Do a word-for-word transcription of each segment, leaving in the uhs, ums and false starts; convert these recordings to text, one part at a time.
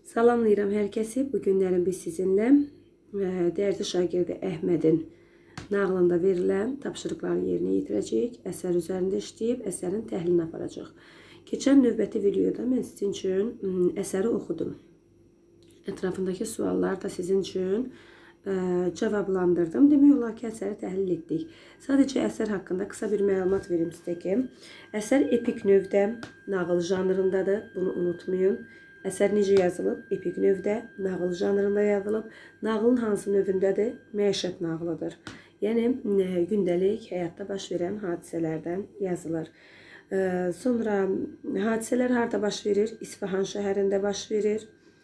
Salamlayıram hər kəsi. Bu günlərin biz sizinlə dərzi şagirdi Əhmədin nağlında verilən tapşırıqları yerinə yetirəcəyik. Əsər üzərində işləyib əsərin təhlilini aparacaq. Keçən növbəti videoda mən sizin üçün əsəri oxudum. Ətrafındakı suallar da sizin üçün cavablandırdım. Demək olar ki, əsəri təhlil etdik. Sadəcə əsər haqqında qısa bir məlumat verim sizə ki, əsər epik növdə, nağıl janrındadır. Bunu unutmayın. Əsər necə yazılıb? Epik növdə, nağıl janrında yazılıb. Nağılın hansı növündədir? Məişət nağılıdır. Yəni, gündəlik həyatda baş verən hadisələrdən yazılır. Sonra hadisələr harada baş verir? İsfahan şəhərində baş verir.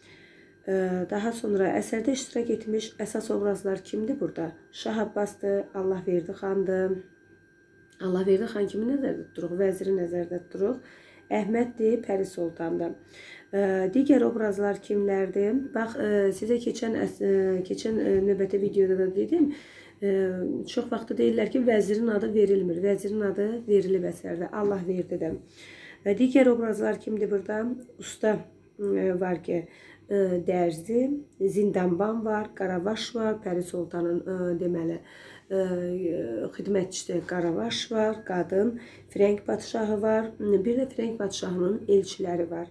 Daha sonra əsərdə iştirak etmiş əsas obrazlar kimdir burada? Şah Abbasdır, Allahverdi xandır. Allahverdi xan kimi nəzərdə tuturuq? Vəziri nəzərdə tuturuq. Əhməddir, Pəri Sultandır. Digər obrazlar kimlərdir? Bax, sizə keçən, keçən növbəti videoda da dedim, çox vaxtı deyirlər ki, vəzirin adı verilmir. Vəzirin adı verilib əsərdə. Allahverdidir. Digər obrazlar kimdir burada? Usta var ki, dərzi, zindanban var, Qaravaş var, Pəri Sultanın deməli, xidmətçisi Qaravaş var, qadın, Firəng padşahı var, bir də Firəng padşahının elçiləri var.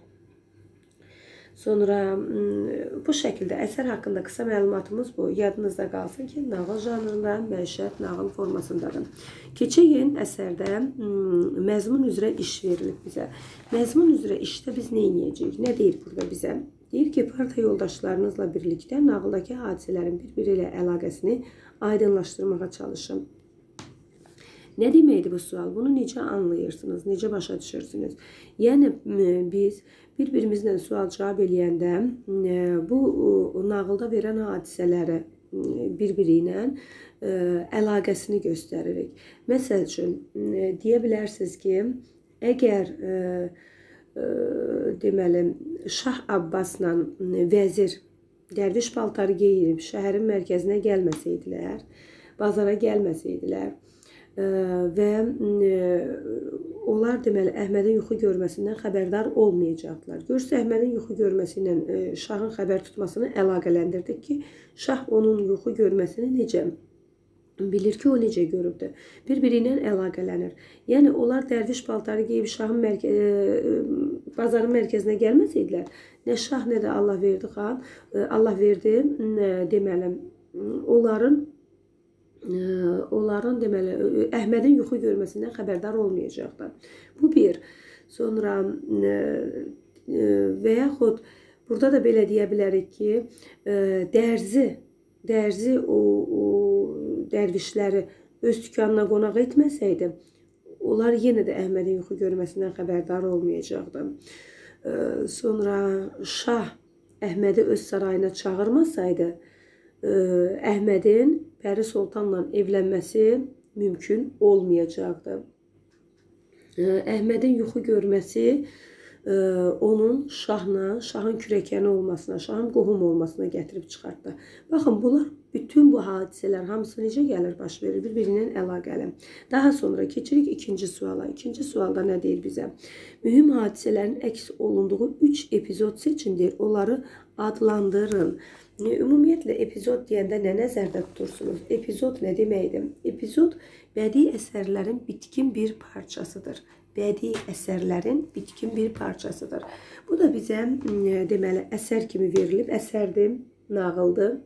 Sonra bu şəkildə əsər haqqında qısa məlumatımız bu. Yadınızda qalsın ki, nağıl janrında, məişət nağıl formasındadır. Keçən əsərdə məzmun üzrə iş verilib bizə. Məzmun üzrə işdə biz nə edəcəyik? Nə deyir burada bizə? Deyir ki, parta yoldaşlarınızla birlikdə nağıldakı hadisələrin bir-biri ilə əlaqəsini aydınlaşdırmağa çalışın. Nə deməkdir bu sual? Bunu necə anlayırsınız? Necə başa düşürsünüz? Yəni, biz bir-birimizlə sual-cavab eləyəndə bu nağılda verən hadisələri bir-biri ilə əlaqəsini göstəririk. Məsəl üçün, deyə bilərsiniz ki, əgər deməli, Şah Abbasla vəzir dərviş paltarı geyinib şəhərin mərkəzinə gəlməsəydilər, bazara gəlməsəydilər və onlar deməli Əhmədin yuxu görməsindən xəbərdar olmayacaqdılar. Görsə Əhmədin yuxu görməsi ilə şahın xəbər tutmasını əlaqələndirdik ki, şah onun yuxu görməsini necə bilir ki, o necə görübdür. Bir-biri ilə əlaqələnir. Yəni, onlar dərviş paltarı geyib şahın bazarın mərkəzinə gəlməsəydilər, nə şah, nə də Allahverdi xan, Allahverdi deməli, onların onların deməli, Əhmədin yuxu görməsindən xəbərdar olmayacaqdır. Bu bir. Sonra və yaxud burada da belə deyə bilərik ki, dərzi, dərzi o dərvişləri öz dükanına qonaq etməsəydi, onlar yenə də Əhmədin yuxu görməsindən xəbərdar olmayacaqdı. Sonra şah Əhmədi öz sarayına çağırmasaydı, Əhmədin Pəri Sultanla evlənməsi mümkün olmayacaqdı. Əhmədin yuxu görməsi onun şahla, şahın kürəkəni olmasına, şahın qohum olmasına gətirib çıxartdı. Baxın, bunlar, bütün bu hadisələr hamısı necə gəlir, baş verir, bir-birindən əlaqəli. Daha sonra keçirik ikinci suala. İkinci sualda nə deyir bizə? Mühüm hadisələrin əks olunduğu üç epizod seçindir. Onları adlandırın. Ümumiyyətlə, epizod deyəndə nə nəzərdə tutursunuz? Epizod nə deməkdir? Epizod bədii əsərlərin bitkin bir parçasıdır. Bədii əsərlərin bitkin bir parçasıdır. Bu da bizə deməli əsər kimi verilib. Əsərdir, nağıldır.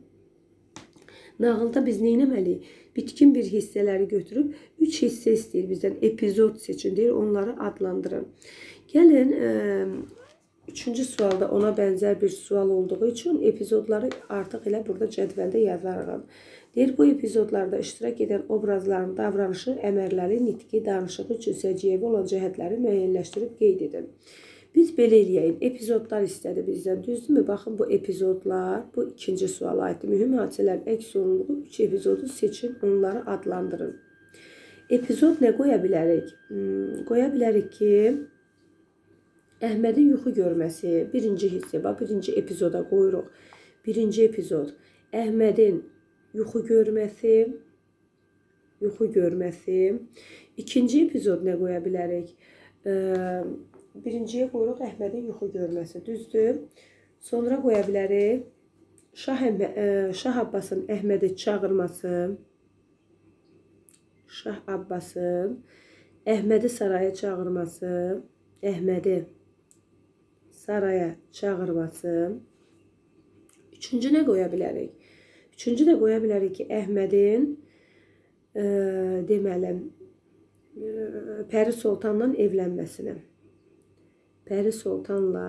Nağılda biz nə etməliyik? Bitkin bir hissələri götürüb üç hissə istəyir bizdən. Epizod seçin deyir, onları adlandırın. Gəlin, üçüncü sualda ona bənzər bir sual olduğu üçün epizodları artıq elə burada cədvəldə yazarıq. Deyir, bu epizodlarda iştirak edən obrazların davranışı, əmərləri, nitqi, danışığı üçün səciyyəvi olan cəhətləri müəyyənləşdirib qeyd edin. Biz belə eləyək, epizodlar istədi bizdən, düzdürmü? Baxın, bu epizodlar, bu ikinci suala aiddir. Mühüm hadisələrin əks olunduğu üç epizodu seçin, onları adlandırın. Epizod nə qoya bilərik? Qoya bilərik ki, Əhmədin yuxu görməsi, birinci hissə, birinci epizoda qoyuruq. Birinci epizod, Əhmədin yuxu görməsi, yuxu görməsi. İkinci epizod nə qoya bilərik? Birinciyə qoyuruq Əhmədin yuxu görməsi, düzdür? Sonra qoya bilərik Şah, Şah Abbasın Əhmədi çağırması, Şah Abbasın Əhmədi saraya çağırması, Əhmədi saraya çağırması. Üçüncü nə qoya bilərik? Üçüncü də qoya bilərik ki, Əhmədin e, deməli e, Pəri Sultanla evlənməsini. Pəri Sultanla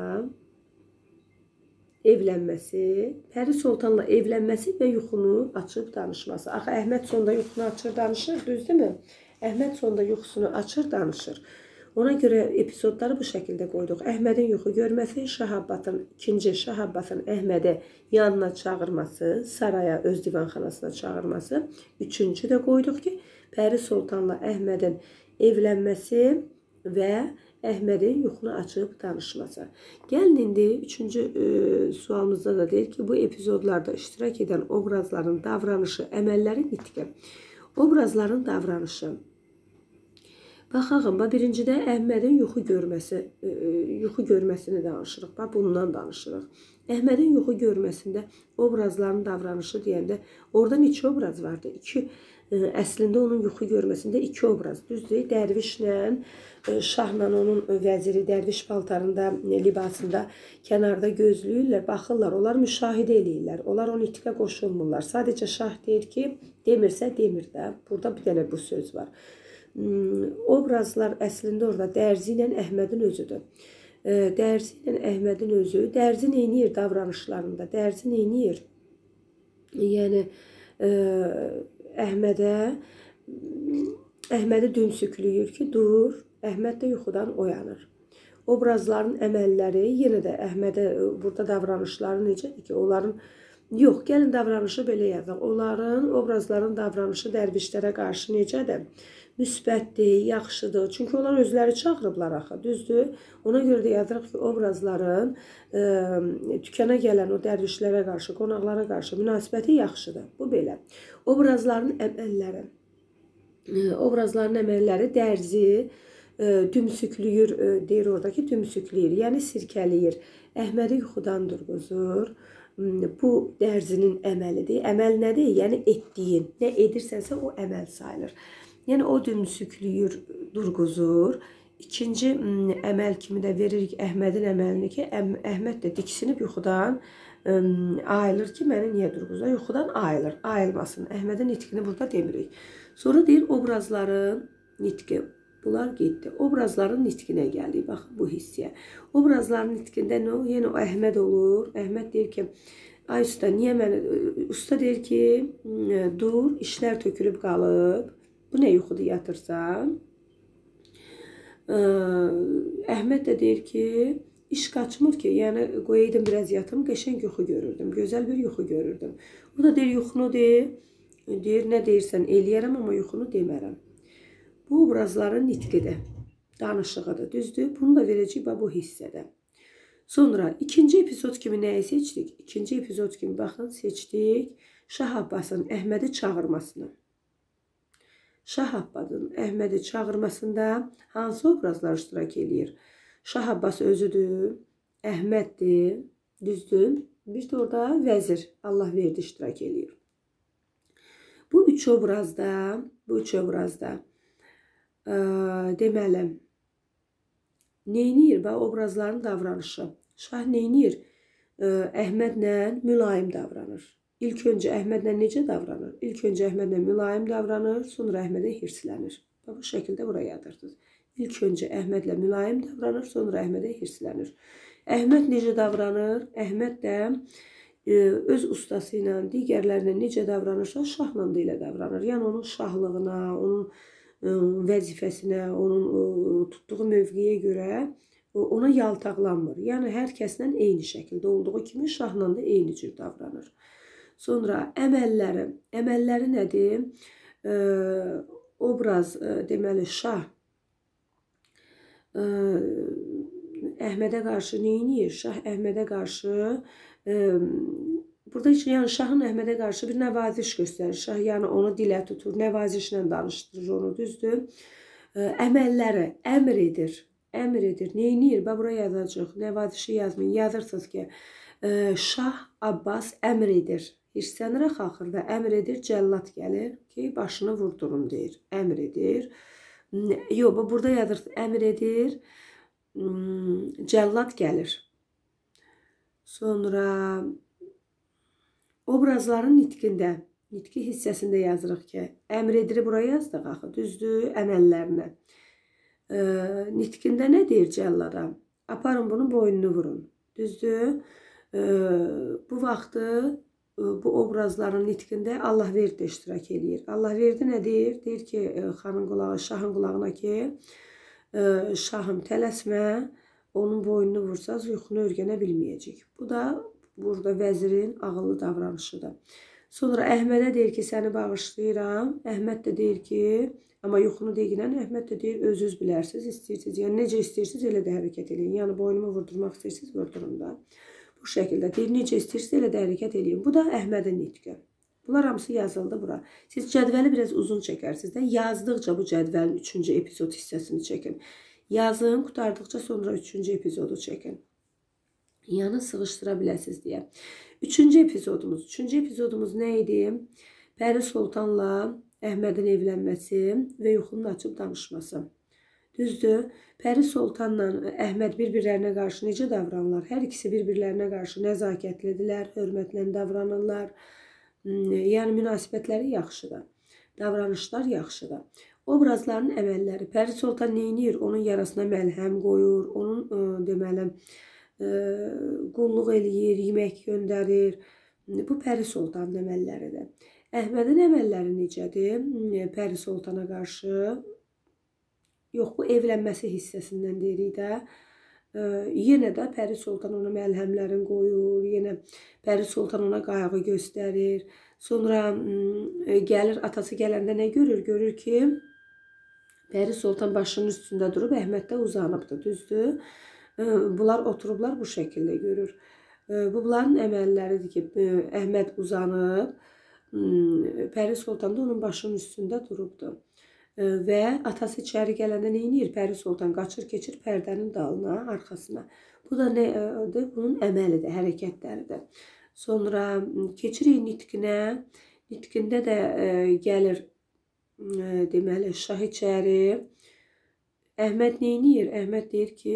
evlənməsi, Pəri Sultanla evlənməsi və yuxunu açıb danışması. Axı Əhməd sonda yuxunu açır, danışır, düzdürmü? Əhməd sonda yuxusunu açır, danışır. Ona görə epizodları bu şəkildə qoyduq. Əhmədin yuxu görməsi, Şah Abbasın, ikinci Şah Abbasın Əhmədi yanına çağırması, saraya, öz divanxanasına çağırması. Üçüncü də qoyduq ki, Pəri Sultanla Əhmədin evlənməsi və Əhmədin yuxunu açıb danışması. Gəlin indi üçüncü e, sualımızda da deyir ki, bu epizodlarda iştirak edən obrazların davranışı, əməlləri, nitqi. Obrazların davranışı. Baxaq, birincidə Əhmədin yuxu görməsi, e, yuxu görməsini danışırıq. Bax, bundan danışırıq. Əhmədin yuxu görməsində obrazların davranışı deyəndə orada neçə obraz vardı? İki, e, əslində onun yuxu görməsində iki obraz. Düzdür, dərvişlə, e, şahla onun vəziri dərviş paltarında, e, libasında kənarda gözləyirlər, baxırlar, onlar müşahidə eləyirlər. Onlar o nitqə qoşulmurlar. Sadəcə şah deyir ki, demirsə demir də. Burada bir dənə bu söz var. Obrazlar əslində orada Dərzi ilə Əhmədin özüdür. Dərzi ilə Əhmədin özü, Dərzi neyniyir davranışlarında? Dərzi neyniyir? Yəni, Əhmədə, Əhmədi dümsüklüyür ki, dur, Əhməd də yuxudan oyanır. Obrazların əməlləri, yenə də Əhmədə burada davranışları necədir ki, onların, yox, gəlin davranışı belə yazaq. Onların, obrazların davranışı dərvişlərə qarşı necədir? Müsbətdir, yaxşıdır. Çünki onlar özləri çağırıblar axı, düzdür. Ona görə də yazırıq ki, obrazların e, tükənə gələn o dərvişlərə qarşı, qonaqlara qarşı münasibəti yaxşıdır. Bu belə. Obrazların əməlləri. E, obrazların əməlləri Dərzi e, dümsüklüyür, e, deyir orada ki, dümsüklüyür, yəni sirkəliyir. Əhmədi yuxudan durğuzur. Bu Dərzinin əməlidir. Əməl nədir? Yəni etdiyin. Nə edirsənsə o əməl sayılır. Yəni o dümsüklüyür, durğuzur. İkinci əməl kimi də veririk Əhmədin əməlini ki, Əhməd də diksinib yuxudan ə, ayılır ki, məni niyə durğuzur? Yuxudan ayılır, ayılmasın. Əhmədin nitqini burada demirik. Sonra deyir obrazların nitqi. Bunlar getdi. Obrazların nitqinə gəldik. Baxın bu hissiyə. Obrazların nitqində nə o? Yəni o Əhməd olur. Əhməd deyir ki, ay usta, niyə məni? Usta deyir ki, dur, işlər tökülüb qalıb. Bu nə yuxuda yatırsan? Əhməd də deyir ki, iş qaçmır ki, yəni qoyaydım biraz yatım, qəşəng yuxu görürdüm, gözəl bir yuxu görürdüm. O da deyir, yuxunu deyir, deyir, nə deyirsən eləyərəm, amma yuxunu demərəm. Bu obrazların nitqidir, danışığıdır, düzdür? Bunu da verəcək bu hissədə. Sonra ikinci epizod kimi nəyi seçdik? İkinci epizod kimi baxın, seçdik Şah Abbasın Əhmədi çağırmasını. Şah Abbasın Əhmədi çağırmasında hansı obrazlar iştirak edir? Şah Abbas özüdür, Əhməddir, düzdür. Bir də orada vəzir, Allah verdi, iştirak edir. Bu üç obrazda, bu üç obrazda e, deməli, neyniyir? Bax, obrazların davranışı. Şah neyniyir? E, Əhmədlə mülayim davranır. İlk öncə Əhmədlə necə davranır? İlk öncə Əhmədlə mülayim davranır, sonra Əhmədə hirslənir. Bu şəkildə buraya yadırdınız. İlk öncə Əhmədlə mülayim davranır, sonra Əhmədə hirslənir. Əhməd necə davranır? Əhməd də e, öz ustası ilə, digərlərlə necə davranırsa, şahla da elə davranır. Yəni onun şahlığına, onun e, vəzifəsinə, onun e, tutduğu mövqiyə görə ona yaltaqlanmır. Yəni hər kəslə eyni şəkildə olduğu kimi şahla da eyni cür davranır. Sonra əməlləri. Əməlləri nədir? E, obraz, e, deməli, şah e, Əhmədə qarşı neyniyir? Şah Əhmədə qarşı e, burada yəni şahın Əhmədə qarşı bir nəvaziş göstərir. Şah yəni onu dilə tutur, nəvazişlə danışdırır onu, düzdür? E, əməlləri, əmr edir. Əmr edir. Neyniyir? Bax, buraya yazacaq. Nəvazişi yazmayın. Yazırsınız ki, Şah Abbas əmr edir. Hirslənərək axırda əmr edir, cəllad gəlir ki, başını vurdurun deyir. Əmr edir. Yox, burada yazır, əmr edir, cəllad gəlir. Sonra obrazların nitqində, nitqi hissəsində yazırıq ki, əmr edir buraya yazdıq axı, düzdür, əməllərinə. Nitqində nə deyir cəllada? Aparın bunu boynunu vurun, düzdür. Bu vaxtı bu obrazların nitqində Allahverdi iştirak edir. Allahverdi nə deyir? Deyir ki, xanın qulağı, şahın qulağına ki, şahım tələsmə, onun boynunu vursaz yuxunu örgənə bilməyəcək. Bu da burada vəzirin ağıllı davranışıdır. Sonra Əhmədə deyir ki, səni bağışlayıram. Əhməd də deyir ki, amma yuxunu deyilən Əhməd də deyir, özünüz bilərsiniz, istəyirsiniz. Yəni necə istəyirsiniz, elə də hərəkət edin. Yəni boynumu vurdurmaq istəyirsiniz, vurdurun da. Bu şəkildə deyir, necə istəyirsiniz, elə də hərəkət edin. Bu da Əhmədin nitqi. Bunlar hamısı yazıldı bura. Siz cədvəli biraz uzun çəkərsiniz də. Yazdıqca bu cədvəlin üçüncü epizod hissəsini çəkin. Yazın, qutardıqca sonra üçüncü epizodu çəkin. Yəni sığışdıra biləsiniz deyə. Üçüncü epizodumuz. Üçüncü epizodumuz nə idi? Pəri Sultanla Əhmədin evlənməsi və yuxunun açıb danışması. Düzdür. Pəri Sultanla Əhməd bir-birlərinə qarşı necə davranırlar? Hər ikisi bir-birlərinə qarşı nəzakətlidirlər, hörmətlə davranırlar. Yəni münasibətləri yaxşıdır. Davranışlar yaxşıdır. Obrazların əməlləri. Pəri Sultan neynir? Onun yarasına məlhəm qoyur. Onun deməli qulluq eləyir, yemək göndərir. Bu Pəri Sultanın əməlləridir. Əhmədin əməlləri necədir? Pəri Sultana qarşı. Yox, bu evlənməsi hissəsindən deyirik də. Yenə də Pəri Sultan ona məlhəmlərini qoyur. Yenə Pəri Sultan ona qayğı göstərir. Sonra gəlir, atası gələndə nə görür? Görür ki, Pəri Sultan başının üstündə durub, Əhməd də uzanıbdır, düzdür. Bunlar oturublar bu şəkildə görür. Bunların əməlləridir ki, Əhməd uzanıb, Pəri Sultan da onun başının üstündə durubdur. Və atası içəri gələndə nə edir? Pəri Sultan qaçır, keçir pərdənin dalına, arxasına. Bu da nədir? Bunun əməlidir, hərəkətləridir. Sonra keçirik nitqinə. Nitqində də gəlir, deməli, şah içəri. Əhməd nə edir? Əhməd deyir ki,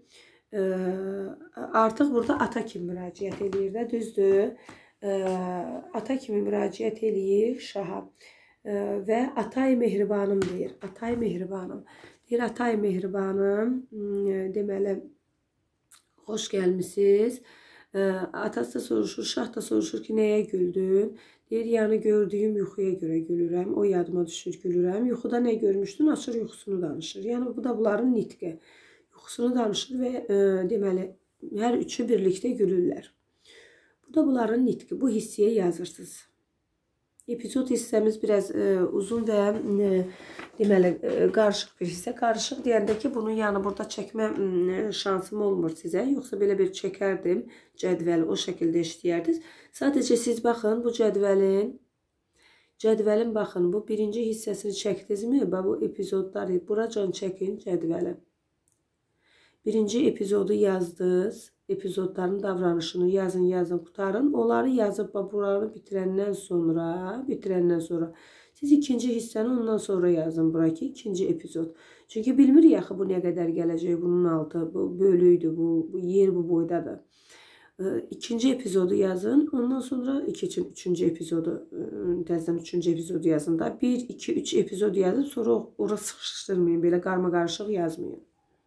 artıq burada ata kimi müraciət edir də, düzdür. Ata kimi müraciət edir şaha. Və Atay Mehribanım deyir. Atay Mehribanım. Deyir, Atay Mehribanım, deməli, xoş gəlmisiniz. Atası da soruşur, şah da soruşur ki, nəyə güldün? Deyir, yəni gördüyüm yuxuya görə gülürəm. O yadıma düşür, gülürəm. Yuxuda nə görmüşdün? Açır, yuxusunu danışır. Yəni, bu da bunların nitqi. Yuxusunu danışır və deməli, hər üçü birlikdə gülürlər. Bu da bunların nitqi. Bu hissiyə yazırsınız. Epizod hissəmiz biraz uzun və deməli qarışıq bir hissə. Qarışıq deyəndə ki, bunun yəni burada çəkmə şansım olmur sizə. Yoxsa belə bir çəkərdim cədvəli, o şəkildə işləyərdiniz. Sadəcə siz baxın bu cədvəlin, cədvəlin baxın bu birinci hissəsini çəkdinizmi? Bu epizodları buracan çəkin cədvəli. Birinci epizodu yazdınız. Epizodların davranışını yazın, yazın, qutarın. Onları yazıb buranı bitirəndən sonra, bitirəndən sonra siz ikinci hissəni ondan sonra yazın bura ki, ikinci epizod. Çünki bilmirik axı bu nə qədər gələcək, bunun altı, bu bölüydü, bu, bu yer bu boydadır. İkinci epizodu yazın, ondan sonra iki, üçüncü epizodu, təzədən üçüncü epizodu yazın da. bir, iki, üç epizod yazın, sonra orası sıxışdırmayın, belə qarma-qarışıq yazmayın.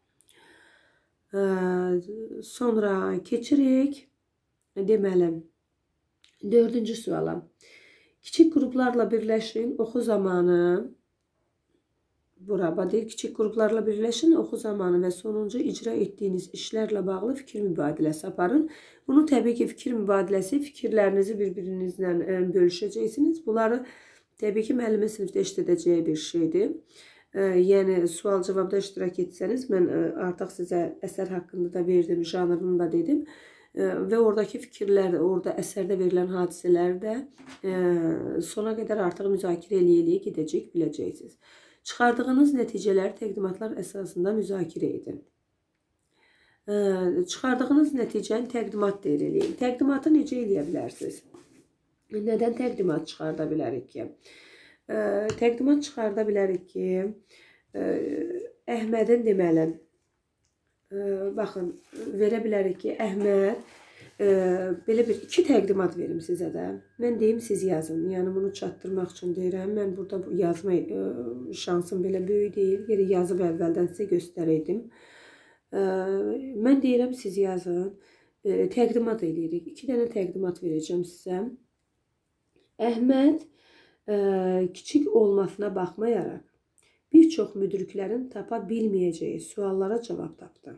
Sonra keçirik, deməli, dördüncü suala. Kiçik qruplarla birləşin, oxu zamanı, bura, deyir, kiçik qruplarla birləşin, oxu zamanı və sonuncu icra etdiyiniz işlərlə bağlı fikir mübadiləsi aparın. Bunu təbii ki, fikir mübadiləsi, fikirlərinizi bir-birinizlə bölüşəcəksiniz. Bunları təbii ki, müəllimə sinifdə işlədəcəyi bir şeydir. Yəni, sual-cavabda iştirak etsəniz, mən artıq sizə əsər haqqında da verdim, janrını da dedim. Və oradakı fikirlər, orada əsərdə verilən hadisələr də sona qədər artıq müzakirə eləyə-eləyə gedəcək, biləcəksiniz. Çıxardığınız nəticələri təqdimatlar əsasında müzakirə edin. Çıxardığınız nəticəni təqdimat eləyin. Təqdimatı necə eləyə bilərsiniz? Nədən təqdimat çıxarda bilərik ki? Təqdimat çıxarda bilərik ki, Əhmədin deməli, baxın, verə bilərik ki, Əhməd, belə bir iki təqdimat verim sizə də. Mən deyim, siz yazın. Yəni, bunu çatdırmaq üçün deyirəm. Mən burada yazma şansım belə böyük deyil. Yeri yazıb əvvəldən sizə göstərəydim. Mən deyirəm, siz yazın. Təqdimat eləyirik. İki dənə təqdimat verəcəm sizə. Əhməd kiçik olmasına baxmayaraq, bir çox müdriklərin tapa bilməyəcəyi suallara cavab tapdı.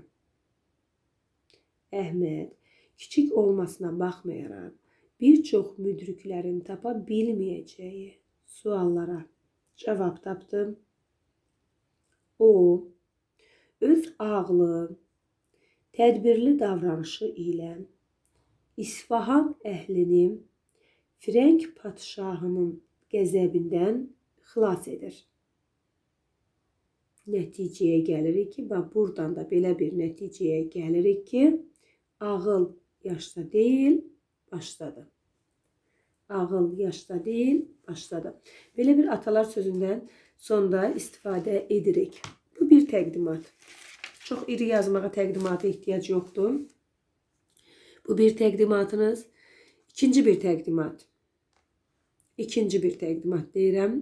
Əhməd kiçik olmasına baxmayaraq, bir çox müdriklərin tapa bilməyəcəyi suallara cavab tapdı. O, öz ağlı, tədbirli davranışı ilə İsfahan əhlini Firəng padşahının qəzəbindən xilas edir. Nəticəyə gəlirik ki, bax, buradan da belə bir nəticəyə gəlirik ki, ağıl yaşda deyil, başdadır. Ağıl yaşda deyil, başdadır. Belə bir atalar sözündən sonda istifadə edirik. Bu bir təqdimat. Çox iri yazmağa təqdimata ehtiyac yoxdur. Bu bir təqdimatınız. İkinci bir təqdimat. İkinci bir təqdimat deyirəm.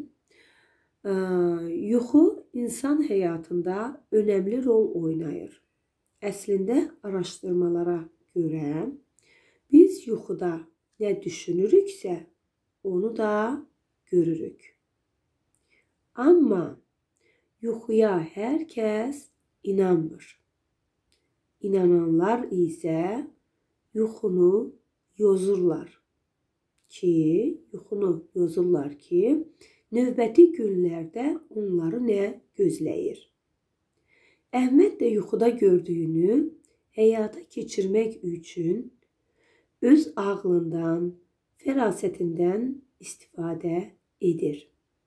Yuxu insan həyatında önəmli rol oynayır. Əslində araşdırmalara görə biz yuxuda nə düşünürüksə onu da görürük. Amma yuxuya hər kəs inanmır. İnananlar isə yuxunu yozurlar ki, yuxunu yozurlar ki, növbəti günlərdə onları nə gözləyir. Əhməd də yuxuda gördüyünü həyata keçirmək üçün öz ağlından, fərasətindən istifadə edir.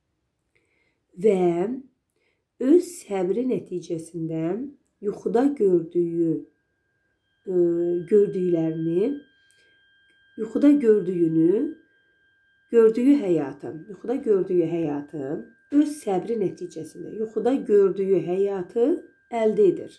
Və öz səbri nəticəsində yuxuda gördüyü, gördüklərini, yuxuda gördüyünü, gördüyü həyatı, yuxuda gördüyü həyatı, öz səbri nəticəsində yuxuda gördüyü həyatı əldə edir.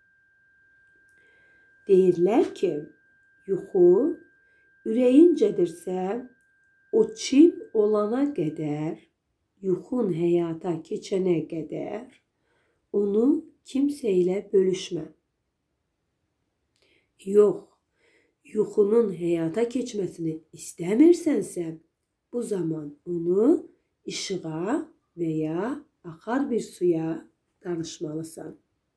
Deyirlər ki, yuxu ürəyincədirsə, o çim olana qədər, yuxun həyata keçənə qədər, onu kimsə ilə bölüşmə. Yox, yuxunun həyata keçməsini istəmirsənsə, bu zaman onu işığa və ya axar bir suya danışmalısan.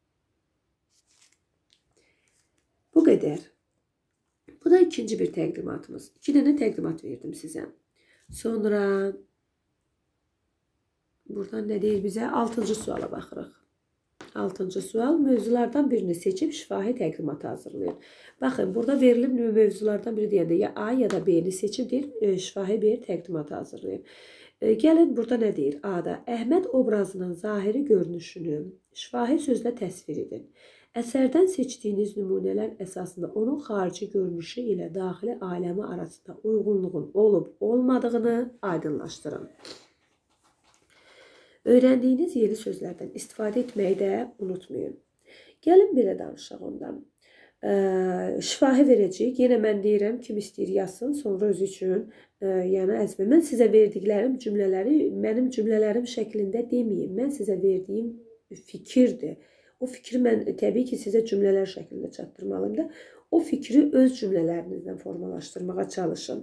Bu qədər. Bu da ikinci bir təqdimatımız. İki dənə təqdimat verdim sizə. Sonra buradan nə deyir bizə? Altıncı suala baxırıq. Altıncı sual, mövzulardan birini seçib şifahi təqdimatı hazırlayın. Baxın, burada verilib mövzulardan biri deyəndə ya A ya da B-ni seçib deyir, şifahi bir təqdimatı hazırlayın. Gəlin, burada nə deyir? A-da Əhməd obrazının zahiri görünüşünü şifahi sözlə təsvir edin. Əsərdən seçdiyiniz nümunələr əsasında onun xarici görünüşü ilə daxili aləmi arasında uyğunluğun olub-olmadığını aydınlaşdırın. Öyrəndiyiniz yeni sözlərdən istifadə etməyi də unutmayın. Gəlin belə danışaq ondan. Şifahi verəcəyik. Yenə mən deyirəm, kim istəyir yazsın, sonra özü üçün yəni əzbə. Mən sizə verdiklərim cümlələri mənim cümlələrim şəklində deməyim. Mən sizə verdiyim fikirdir. O fikri mən təbii ki, sizə cümlələr şəklində çatdırmalıyım da. O fikri öz cümlələrinizdən formalaşdırmağa çalışın.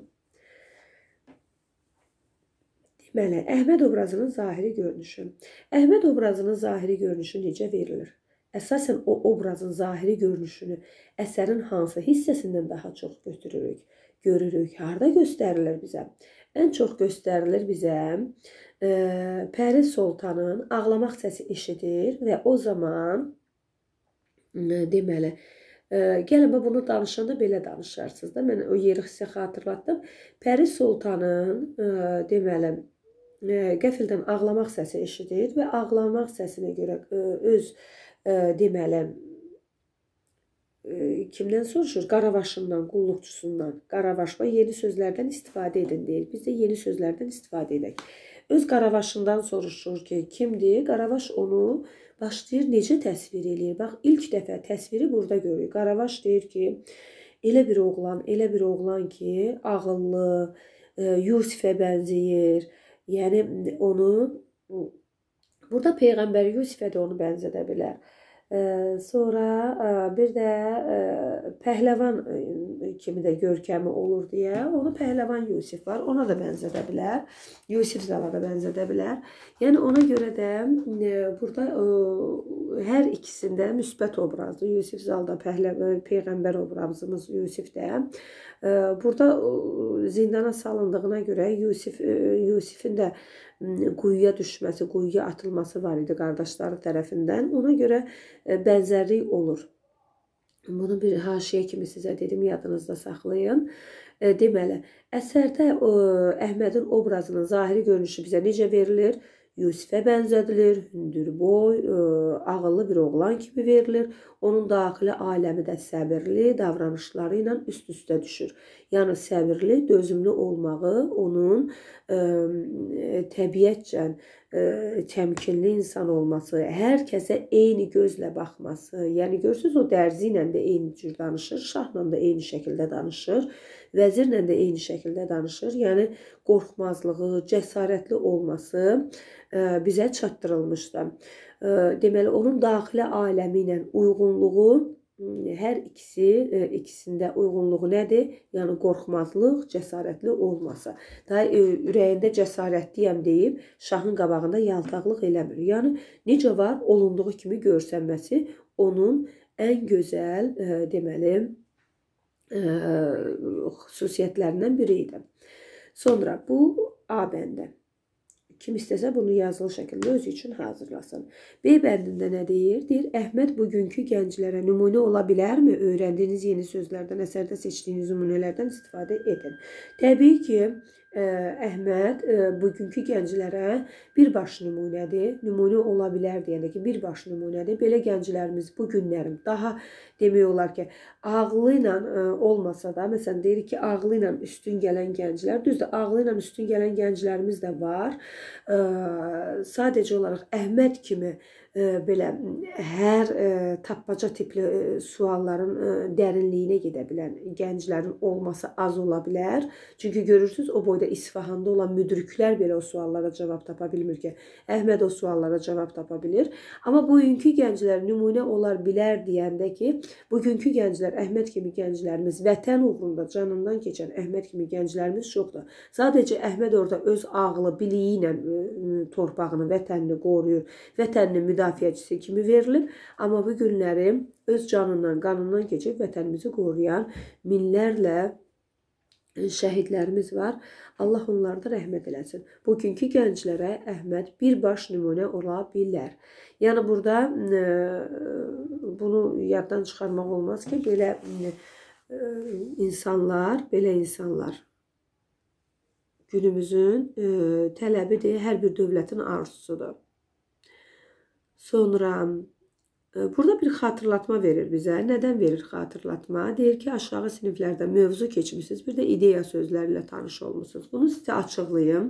Deməli, Əhməd obrazının zahiri görünüşü. Əhməd obrazının zahiri görünüşü necə verilir? Əsasən o obrazın zahiri görünüşünü əsərin hansı hissəsindən daha çox götürürük? Görürük. Harada göstərilir bizə? Ən çox göstərilir bizə Pəri Sultanın ağlamaq səsi eşidir və o zaman deməli, gəlin bunu danışanda belə danışarsınız da, mən o yeri sizə xatırlatdım. Pəri Sultanın deməli, qəfildən ağlamaq səsi eşidir və ağlamaq səsinə görə öz deməli, e, kimdən soruşur? Qaravaşından, qulluqçusundan. Qaravaş və yeni sözlərdən istifadə edin deyir. Biz də yeni sözlərdən istifadə edək. Öz qaravaşından soruşur ki, kimdir? Qaravaş onu başlayır necə təsvir eləyir? Bax, ilk dəfə təsviri burada görürük. Qaravaş deyir ki, elə bir oğlan, elə bir oğlan ki, ağıllı, Yusifə bənzəyir. Yəni onu burada Peyğəmbər Yusifə də onu bənzədə bilər. Sonra bir də pəhləvan kimi də görkəmi olur deyə onu pəhləvan Yusif var. Ona da bənzədə bilər. Yusif Zala da bənzədə bilər. Yəni ona görə də burada hər ikisində müsbət obrazdır. Yusif Zalda Peyğəmbər obrazımız Yusif də. Burada zindana salındığına görə Yusif, Yusifin də quyuya düşməsi, quyuya atılması var idi qardaşları tərəfindən. Ona görə bənzərlik olur. Bunu bir haşiyə kimi sizə dedim, yadınızda saxlayın. Deməli, əsərdə Əhmədin obrazının zahiri görünüşü bizə necə verilir? Yusifə bənzədilir, hündürboy, ağıllı bir oğlan kimi verilir. Onun daxili aləmi də səbirli, davranışları ilə üst-üstə düşür. Yəni, səbirli, dözümlü olmağı, onun təbiətcən təmkinli insan olması, hər kəsə eyni gözlə baxması. Yəni, görürsünüz, o dərzi ilə də eyni cür danışır, şahla da eyni şəkildə danışır, vəzirlə də eyni şəkildə danışır. Yəni, qorxmazlığı, cəsarətli olması bizə çatdırılmışdır. Deməli, onun daxili aləmi ilə uyğunluğu, hər ikisi, ikisində uyğunluğu nədir? Yəni, qorxmazlıq, cəsarətli olması. Daha ürəyində cəsarətliyəm deyib, şahın qabağında yaltaqlıq eləmir. Yəni, necə var? Olunduğu kimi görsənməsi onun ən gözəl, deməli, xüsusiyyətlərindən biri idi. Sonra, bu A bəndi. Kim istəsə bunu yazılı şəkildə özü üçün hazırlasın. B bəndində nə deyir? Deyir, Əhməd bugünkü gənclərə nümunə ola bilərmi? Öyrəndiyiniz yeni sözlərdən, əsərdə seçdiyiniz nümunələrdən istifadə edin. Təbii ki, Əhməd bugünkü gənclərə birbaş nümunədir. Nümunə ola bilər deyəndə ki, birbaş nümunədir. Belə gənclərimiz bu günlərim daha demək olar ki, ağlı ilə olmasa da, məsələn, deyir ki, ağlı ilə üstün gələn gənclər, düzdür, ağlı ilə üstün gələn gənclərimiz də var. Sadəcə olaraq Əhməd kimi belə hər tapmaca tipli sualların dərinliyinə gedə bilən gənclərin olması az ola bilər. Çünki görürsünüz, o boyda İsfahanda olan müdriklər belə o suallara cavab tapa bilmir ki, Əhməd o suallara cavab tapa bilir. Amma bugünkü gənclər nümunə olar bilər deyəndə ki, bugünkü gənclər, Əhməd kimi gənclərimiz, vətən uğrunda canından keçən Əhməd kimi gənclərimiz çoxdur. Sadəcə Əhməd orada öz ağlı, biliyi ilə torpağını, vətənini qoruyur, vətənini müdafiəçisi kimi verilib. Amma bu günləri öz canından, qanından keçib vətənimizi qoruyan minlərlə şəhidlərimiz var. Allah onlarda rəhmət eləsin. Bugünkü gənclərə Əhməd birbaş nümunə ola bilər. Yəni, burada bunu yaddan çıxarmaq olmaz ki, belə insanlar, belə insanlar günümüzün tələbidir, hər bir dövlətin arzusudur. Sonra, burada bir xatırlatma verir bizə. Nədən verir xatırlatma? Deyir ki, aşağı siniflərdə mövzu keçmişsiniz, bir də ideya sözlərlə tanış olmuşsunuz. Bunu sizə açıqlayım.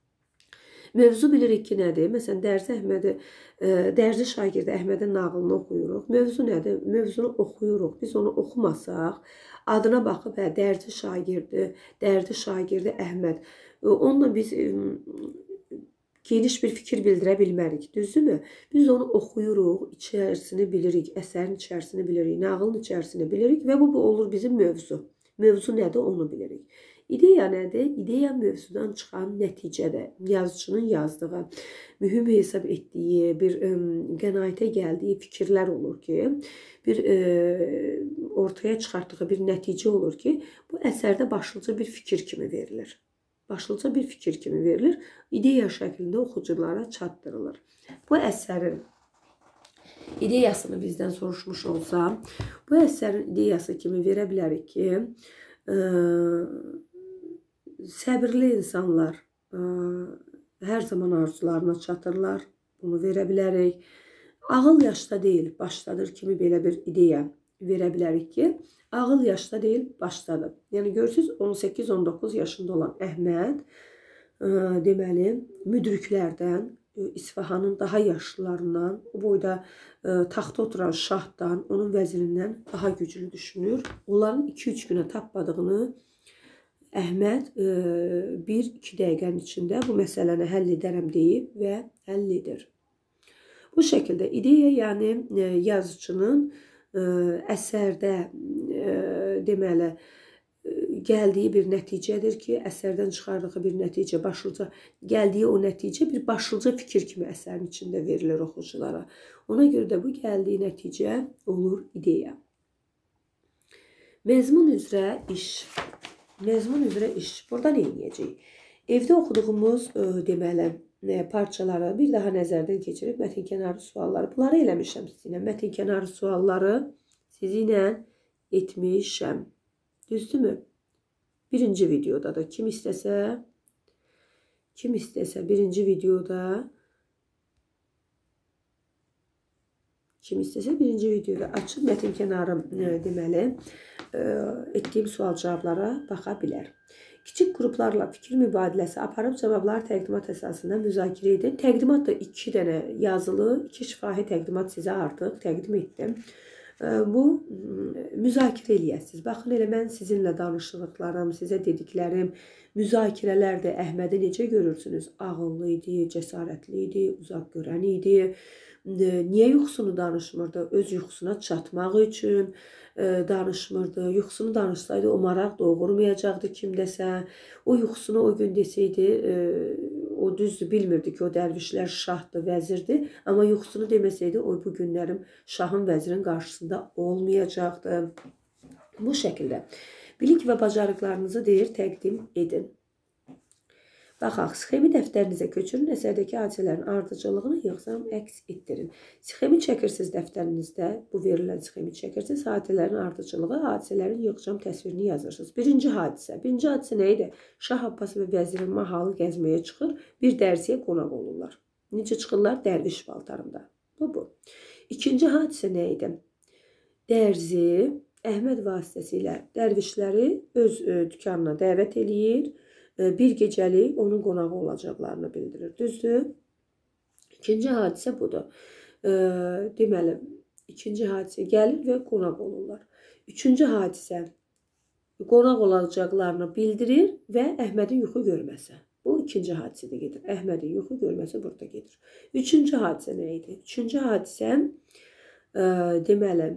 Mövzu bilirik ki, nədir? Məsələn, Dərzi Əhmədi, Dərzi şagirdi Əhmədin nağılını oxuyuruq. Mövzu nədir? Mövzunu oxuyuruq. Biz onu oxumasaq, adına baxıb, hə, Dərzi şagirdi, Dərzi şagirdi Əhməd. Onunla biz geniş bir fikir bildirə bilmərik, düzdürmü? Biz onu oxuyuruq, içərisini bilirik, əsərin içərisini bilirik, nağılın içərisini bilirik və bu, bu olur bizim mövzu. Mövzu nədir, onu bilirik. İdeya nədir? İdeya mövzudan çıxan nəticədə, yazıcının yazdığı, mühüm hesab etdiyi, bir qənaətə gəldiyi fikirlər olur ki, bir ortaya çıxartdığı bir nəticə olur ki, bu əsərdə başlıca bir fikir kimi verilir. Başlıca bir fikir kimi verilir, ideya şəklində oxuculara çatdırılır. Bu əsərin ideyasını bizdən soruşmuş olsam, bu əsərin ideyası kimi verə bilərik ki, səbirli insanlar hər zaman arzularına çatırlar, bunu verə bilərik. Ağıl yaşda deyil, başladır kimi belə bir ideya verə bilərik ki, ağıl yaşda deyil, başdadır. Yəni görürsünüz, on səkkiz on doqquz yaşında olan Əhməd ə, deməli müdriklərdən, İsfahanın daha yaşlılarından, o boyda ə, taxta oturan şahdan, onun vəzirindən daha güclü düşünür. Onların iki üç günə tapmadığını Əhməd bir iki dəqiqənin içində bu məsələni həll edərəm deyib və həll edir. Bu şəkildə ideya, yəni yazıcının əsərdə deməli gəldiyi bir nəticədir ki, əsərdən çıxardığı bir nəticə, başlıca gəldiyi o nəticə bir başlıca fikir kimi əsərin içində verilir oxuculara. Ona görə də bu gəldiyi nəticə olur ideya. Məzmun üzrə iş. Məzmun üzrə iş. Burada nə edəcəyik? Evdə oxuduğumuz deməli parçaları bir daha nəzərdən keçirib mətinkənarı sualları. Bunları eləmişəm sizinlə. Mətinkənarı sualları sizinlə etmişəm. Düzdürmü? Birinci videoda da kim istəsə, kim istəsə birinci videoda, kim istəsə birinci videoda açıb mətinkənarı deməli etdiyim sual cavablara baxa bilər. Kiçik qruplarla fikir mübadiləsi aparıb cavablar təqdimat əsasında müzakirə edin. Təqdimat da iki dənə yazılı, iki şifahi təqdimat sizə artıq təqdim etdim. Bu müzakirə eləyəsiniz. Baxın, elə mən sizinlə danışdıqlarım, sizə dediklərim, müzakirələr də Əhmədi necə görürsünüz? Ağıllı idi, cəsarətli idi, uzaq görən idi. Niyə yuxusunu danışmırdı? Öz yuxusuna çatmaq üçün danışmırdı. Yuxusunu danışsaydı o maraq doğurmayacaqdı kimdəsə. O yuxusunu o gün desəydi, o düzdür, bilmirdi ki, o dərvişlər şahdır, vəzirdir. Amma yuxusunu deməsəydi, o bu günlərim şahın, vəzirin qarşısında olmayacaqdı. Bu şəkildə bilik və bacarıqlarınızı deyir, təqdim edin. Baxaq, sxemi dəftərinizə köçürün, əsərdəki hadisələrin ardıcıllığını yığsam, əks etdirin. Sxemi çəkirsiniz dəftərinizdə, bu verilən sxemi çəkirsiniz, hadisələrin ardıcılığı, hadisələrin yığcam təsvirini yazırsınız. Birinci hadisə, birinci hadisə nə idi? Şah Abbas və vəzirin mahalı gəzməyə çıxır, bir dərziyə qonaq olurlar. Necə çıxırlar? Dərviş paltarında. Bu, bu. İkinci hadisə nə idi? Dərzi Əhməd vasitəsilə dərvişləri öz dükanına dəvət eləyir, bir gecəlik onun qonağı olacaqlarını bildirir. Düzdür? İkinci hadisə budur. Deməli, ikinci hadisə gəlir və qonaq olurlar. Üçüncü hadisə qonaq olacaqlarını bildirir və Əhmədin yuxu görməsi. Bu ikinci hadisədə gedir. Əhmədin yuxu görməsi burada gedir. Üçüncü hadisə nə idi? Üçüncü hadisə deməli,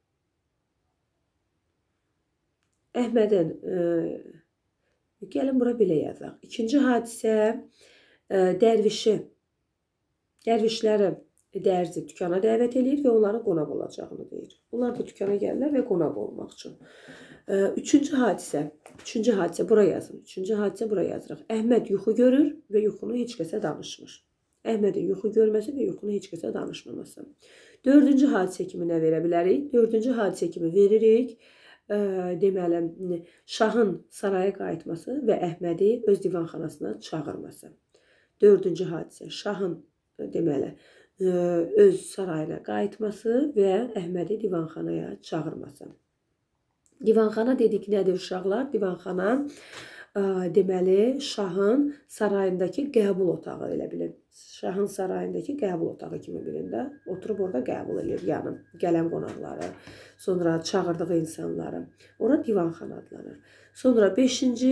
Əhmədin, gəlin bura belə yazaq. İkinci hadisə dərvişi, dərvişləri dərzi dükana dəvət edir və onların qonaq olacağını deyir. Onlar da dükana gəlirlər və qonaq olmaq üçün. Üçüncü hadisə, üçüncü hadisə bura yazın. Üçüncü hadisə bura yazırıq. Əhməd yuxu görür və yuxunu heç kəsə danışmır. Əhmədin yuxu görməsi və yuxunu heç kəsə danışmaması. Dördüncü hadisə kimi nə verə bilərik? Dördüncü hadisə kimi veririk. Deməli, şahın saraya qayıtması və Əhmədi öz divanxanasına çağırması. Dördüncü hadisə, şahın deməli, öz sarayına qayıtması və Əhmədi divanxanaya çağırması. Divanxana dedik nədir uşaqlar? Divanxana deməli, şahın sarayındakı qəbul otağı elə bilin. Şahın sarayındakı qəbul otağı kimi bilin də. Oturub orada qəbul edir yanım, gələn qonaqları, sonra çağırdığı insanları. Ora divanxana adlanır. Sonra beşinci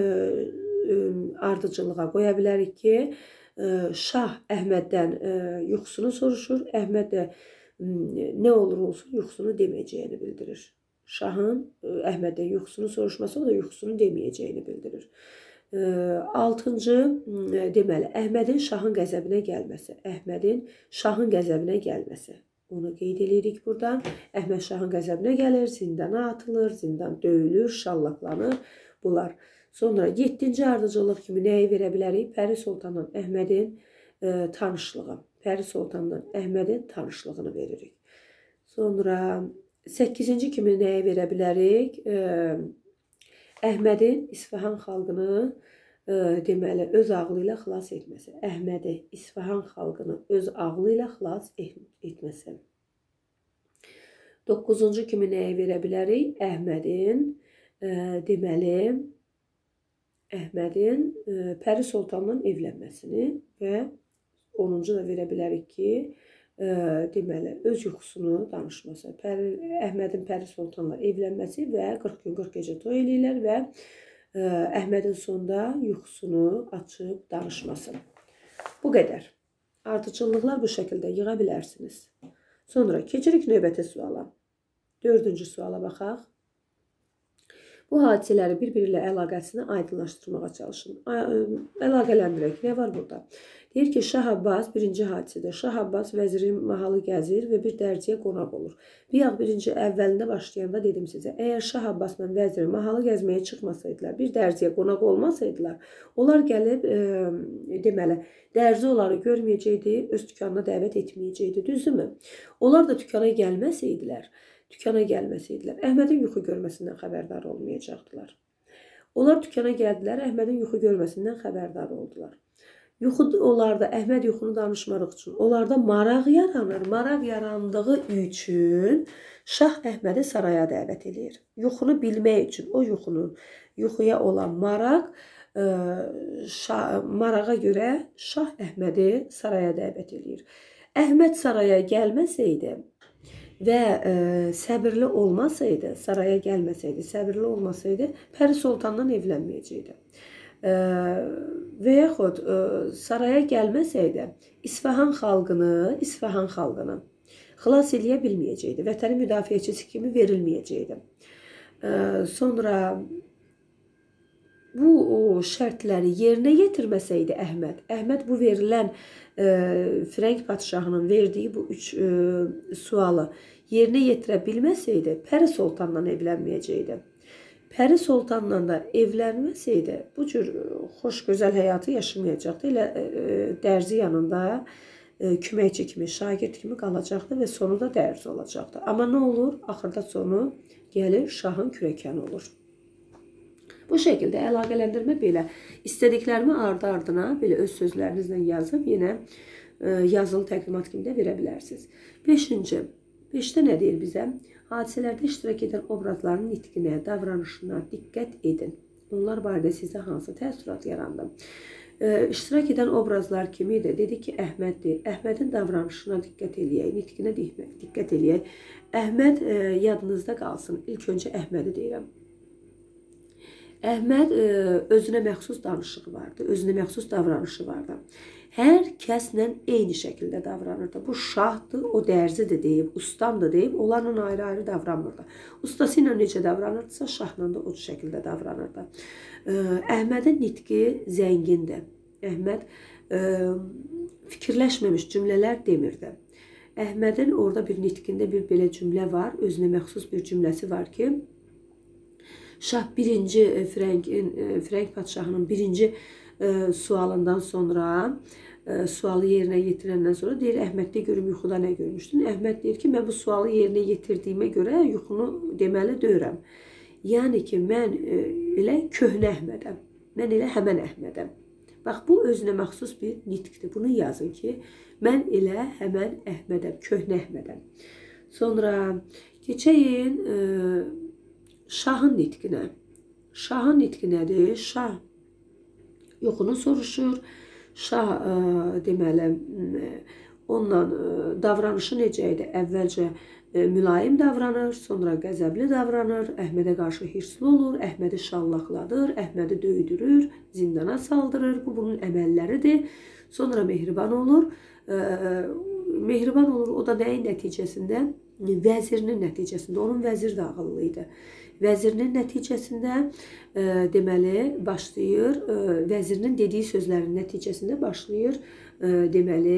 ardıcılığa qoya bilərik ki, şah Əhməddən yuxusunu soruşur. Əhməd də nə olur olsun yuxusunu deməyəcəyini bildirir. Şahın Əhməddən yuxusunu soruşması, o da yuxusunu deməyəcəyini bildirir. Altıncı, deməli, Əhmədin şahın qəzəbinə gəlməsi. Əhmədin şahın qəzəbinə gəlməsi. Onu qeyd edirik buradan. Əhməd şahın qəzəbinə gəlir, zindana atılır, zindan döyülür, şallaqlanır. Bunlar. Sonra yeddinci ardıcılıq kimi nəyi verə bilərik? Pəri Sultanla Əhmədin tanışlığı. Pəri Sultanla Əhmədin tanışlığını veririk. Sonra səkkizinci kimi nəyə verə bilərik? Əhmədin İsfahan xalqını deməli, öz ağlı ilə xilas etməsi. Əhmədi İsfahan xalqını öz ağlı ilə xilas etməsi. doqquzuncu kimi nəyə verə bilərik? Əhmədin, e, deməli, Əhmədin e, Pəri Sultanla evlənməsini və onuncu da verə bilərik ki, e, deməli, öz yuxusunu danışması. Pəri, Əhmədin Pəri Sultanla evlənməsi və qırx gün qırx gecə toy eləyirlər və e, Əhmədin sonda yuxusunu açıb danışması. Bu qədər. Ardıcıllıqlar bu şəkildə yığa bilərsiniz. Sonra keçirik növbəti suala. Dördüncü suala baxaq. Bu hadisələri bir-biri ilə əlaqəsini aydınlaşdırmağa çalışın. Əlaqələndirək. Nə var burada? Deyir ki, Şah Abbas birinci hadisədə. Şah Abbas vəzirin mahalı gəzir və bir dərziyə qonaq olur. Bir yağ birinci əvvəlində başlayanda dedim sizə, əgər Şah Abbasla vəziri mahalı gəzməyə çıxmasaydılar, bir dərziyə qonaq olmasaydılar, onlar gəlib, e, deməli, dərzi onları görməyəcəkdi, öz dükanına dəvət etməyəcəkdi, düzdürmü? Onlar da dükana gəlməsəydilər, Dükana gəlməsəydilər, Əhmədin yuxu görməsindən xəbərdar olmayacaqdılar. Onlar dükana gəldilər, Əhmədin yuxu görməsindən xəbərdar oldular. Yuxu onlarda, Əhməd yuxunu danışmaq üçün, onlarda maraq yaranır. Maraq yarandığı üçün Şah Əhmədi saraya dəvət edir. Yuxunu bilmək üçün, o yuxunun, yuxuya olan maraq, şah, marağa görə Şah Əhmədi saraya dəvət edir. Əhməd saraya gəlməsəydi, və e, səbirli olmasaydı, saraya gəlməsəydi, səbirli olmasaydı, Pəri Sultandan evlənməyəcəkdi. E, və yaxud e, saraya gəlməsəydi, İsfahan xalqını, İsfahan xalqını xilas eləyə bilməyəcəkdi. Vətənin müdafiəçisi kimi verilməyəcəkdi. E, sonra bu o, şərtləri yerinə yetirməsəydi Əhməd, Əhməd bu verilən e, Firəng padşahının verdiyi bu üç e, sualı yerinə yetirə bilməsəydi, Pəri Sultanla evlənməyəcəkdi. Pəri Sultanla da evlənməsəydi, bu cür xoş, gözəl həyatı yaşamayacaqdı. Elə e, dərzi yanında e, köməkçi kimi, şagird kimi qalacaqdı və sonu da dərzi olacaqdı. Amma nə olur? Axırda sonu gəlir, şahın kürəkəni olur. Bu şəkildə əlaqələndirmə belə. İstədiklərimi ardı-ardına belə öz sözlərinizlə yazıb yenə e, yazılı təqdimat kimi də verə bilərsiniz. Beşinci. Beşdə nə deyir bizə? Hadisələrdə iştirak edən obrazların nitqinə, davranışına diqqət edin. Onlar barədə sizə hansı təəssürat yarandı? E, iştirak edən obrazlar kimidir? Dedi ki, Əhməddir. Əhmədin davranışına diqqət eləyək, nitqinə diqqət eləyək. Əhməd e, yadınızda qalsın. İlk öncə Əhmədi deyirəm. Əhməd e, özünə məxsus danışığı vardı, özünə məxsus davranışı vardı. Hər kəslə eyni şəkildə davranırdı. Bu şahdır, o dərzidir deyib, ustamdır deyib, onlarla ayrı-ayrı davranmırdı. Ustası ilə necə davranırdısa, şahla da o şəkildə davranırdı. E, Əhmədin nitqi zəngindir. Əhməd e, fikirləşməmiş cümlələr demirdi. Əhmədin orada bir nitqində bir belə cümlə var, özünə məxsus bir cümləsi var ki, Şah birinci Firəngin, Firəng padşahının birinci e, sualından sonra, e, sualı yerinə yetirəndən sonra deyir, Əhməd deyir, görüm yuxuda nə görmüşdün? Əhməd deyir ki, mən bu sualı yerinə yetirdiyimə görə yuxunu deməli döyürəm. Yəni ki, mən e, elə köhnə Əhmədəm, mən elə həmən Əhmədəm. Bax, bu özünə məxsus bir nitqdir. Bunu yazın ki, mən elə həmən Əhmədəm, köhnə Əhmədəm. Sonra keçəyin e, Şahın nitqinə. Şahın nitqi nədir? Şah yuxunu soruşur. Şah ə, deməli, onunla ə, davranışı necə idi? Əvvəlcə ə, mülayim davranır, sonra qəzəbli davranır, Əhmədə qarşı hirsli olur, Əhmədi şallaqladır, Əhmədi döydürür, zindana saldırır. Bu, bunun əməlləridir. Sonra mehriban olur. Ə, mehriban olur, o da nəyin nəticəsində? Vəzirinin nəticəsində. Onun vəzir də ağıllı idi. Vəzirinin nəticəsində e, deməli başlayır, e, vəzirinin dediyi sözlərin nəticəsində başlayır e, deməli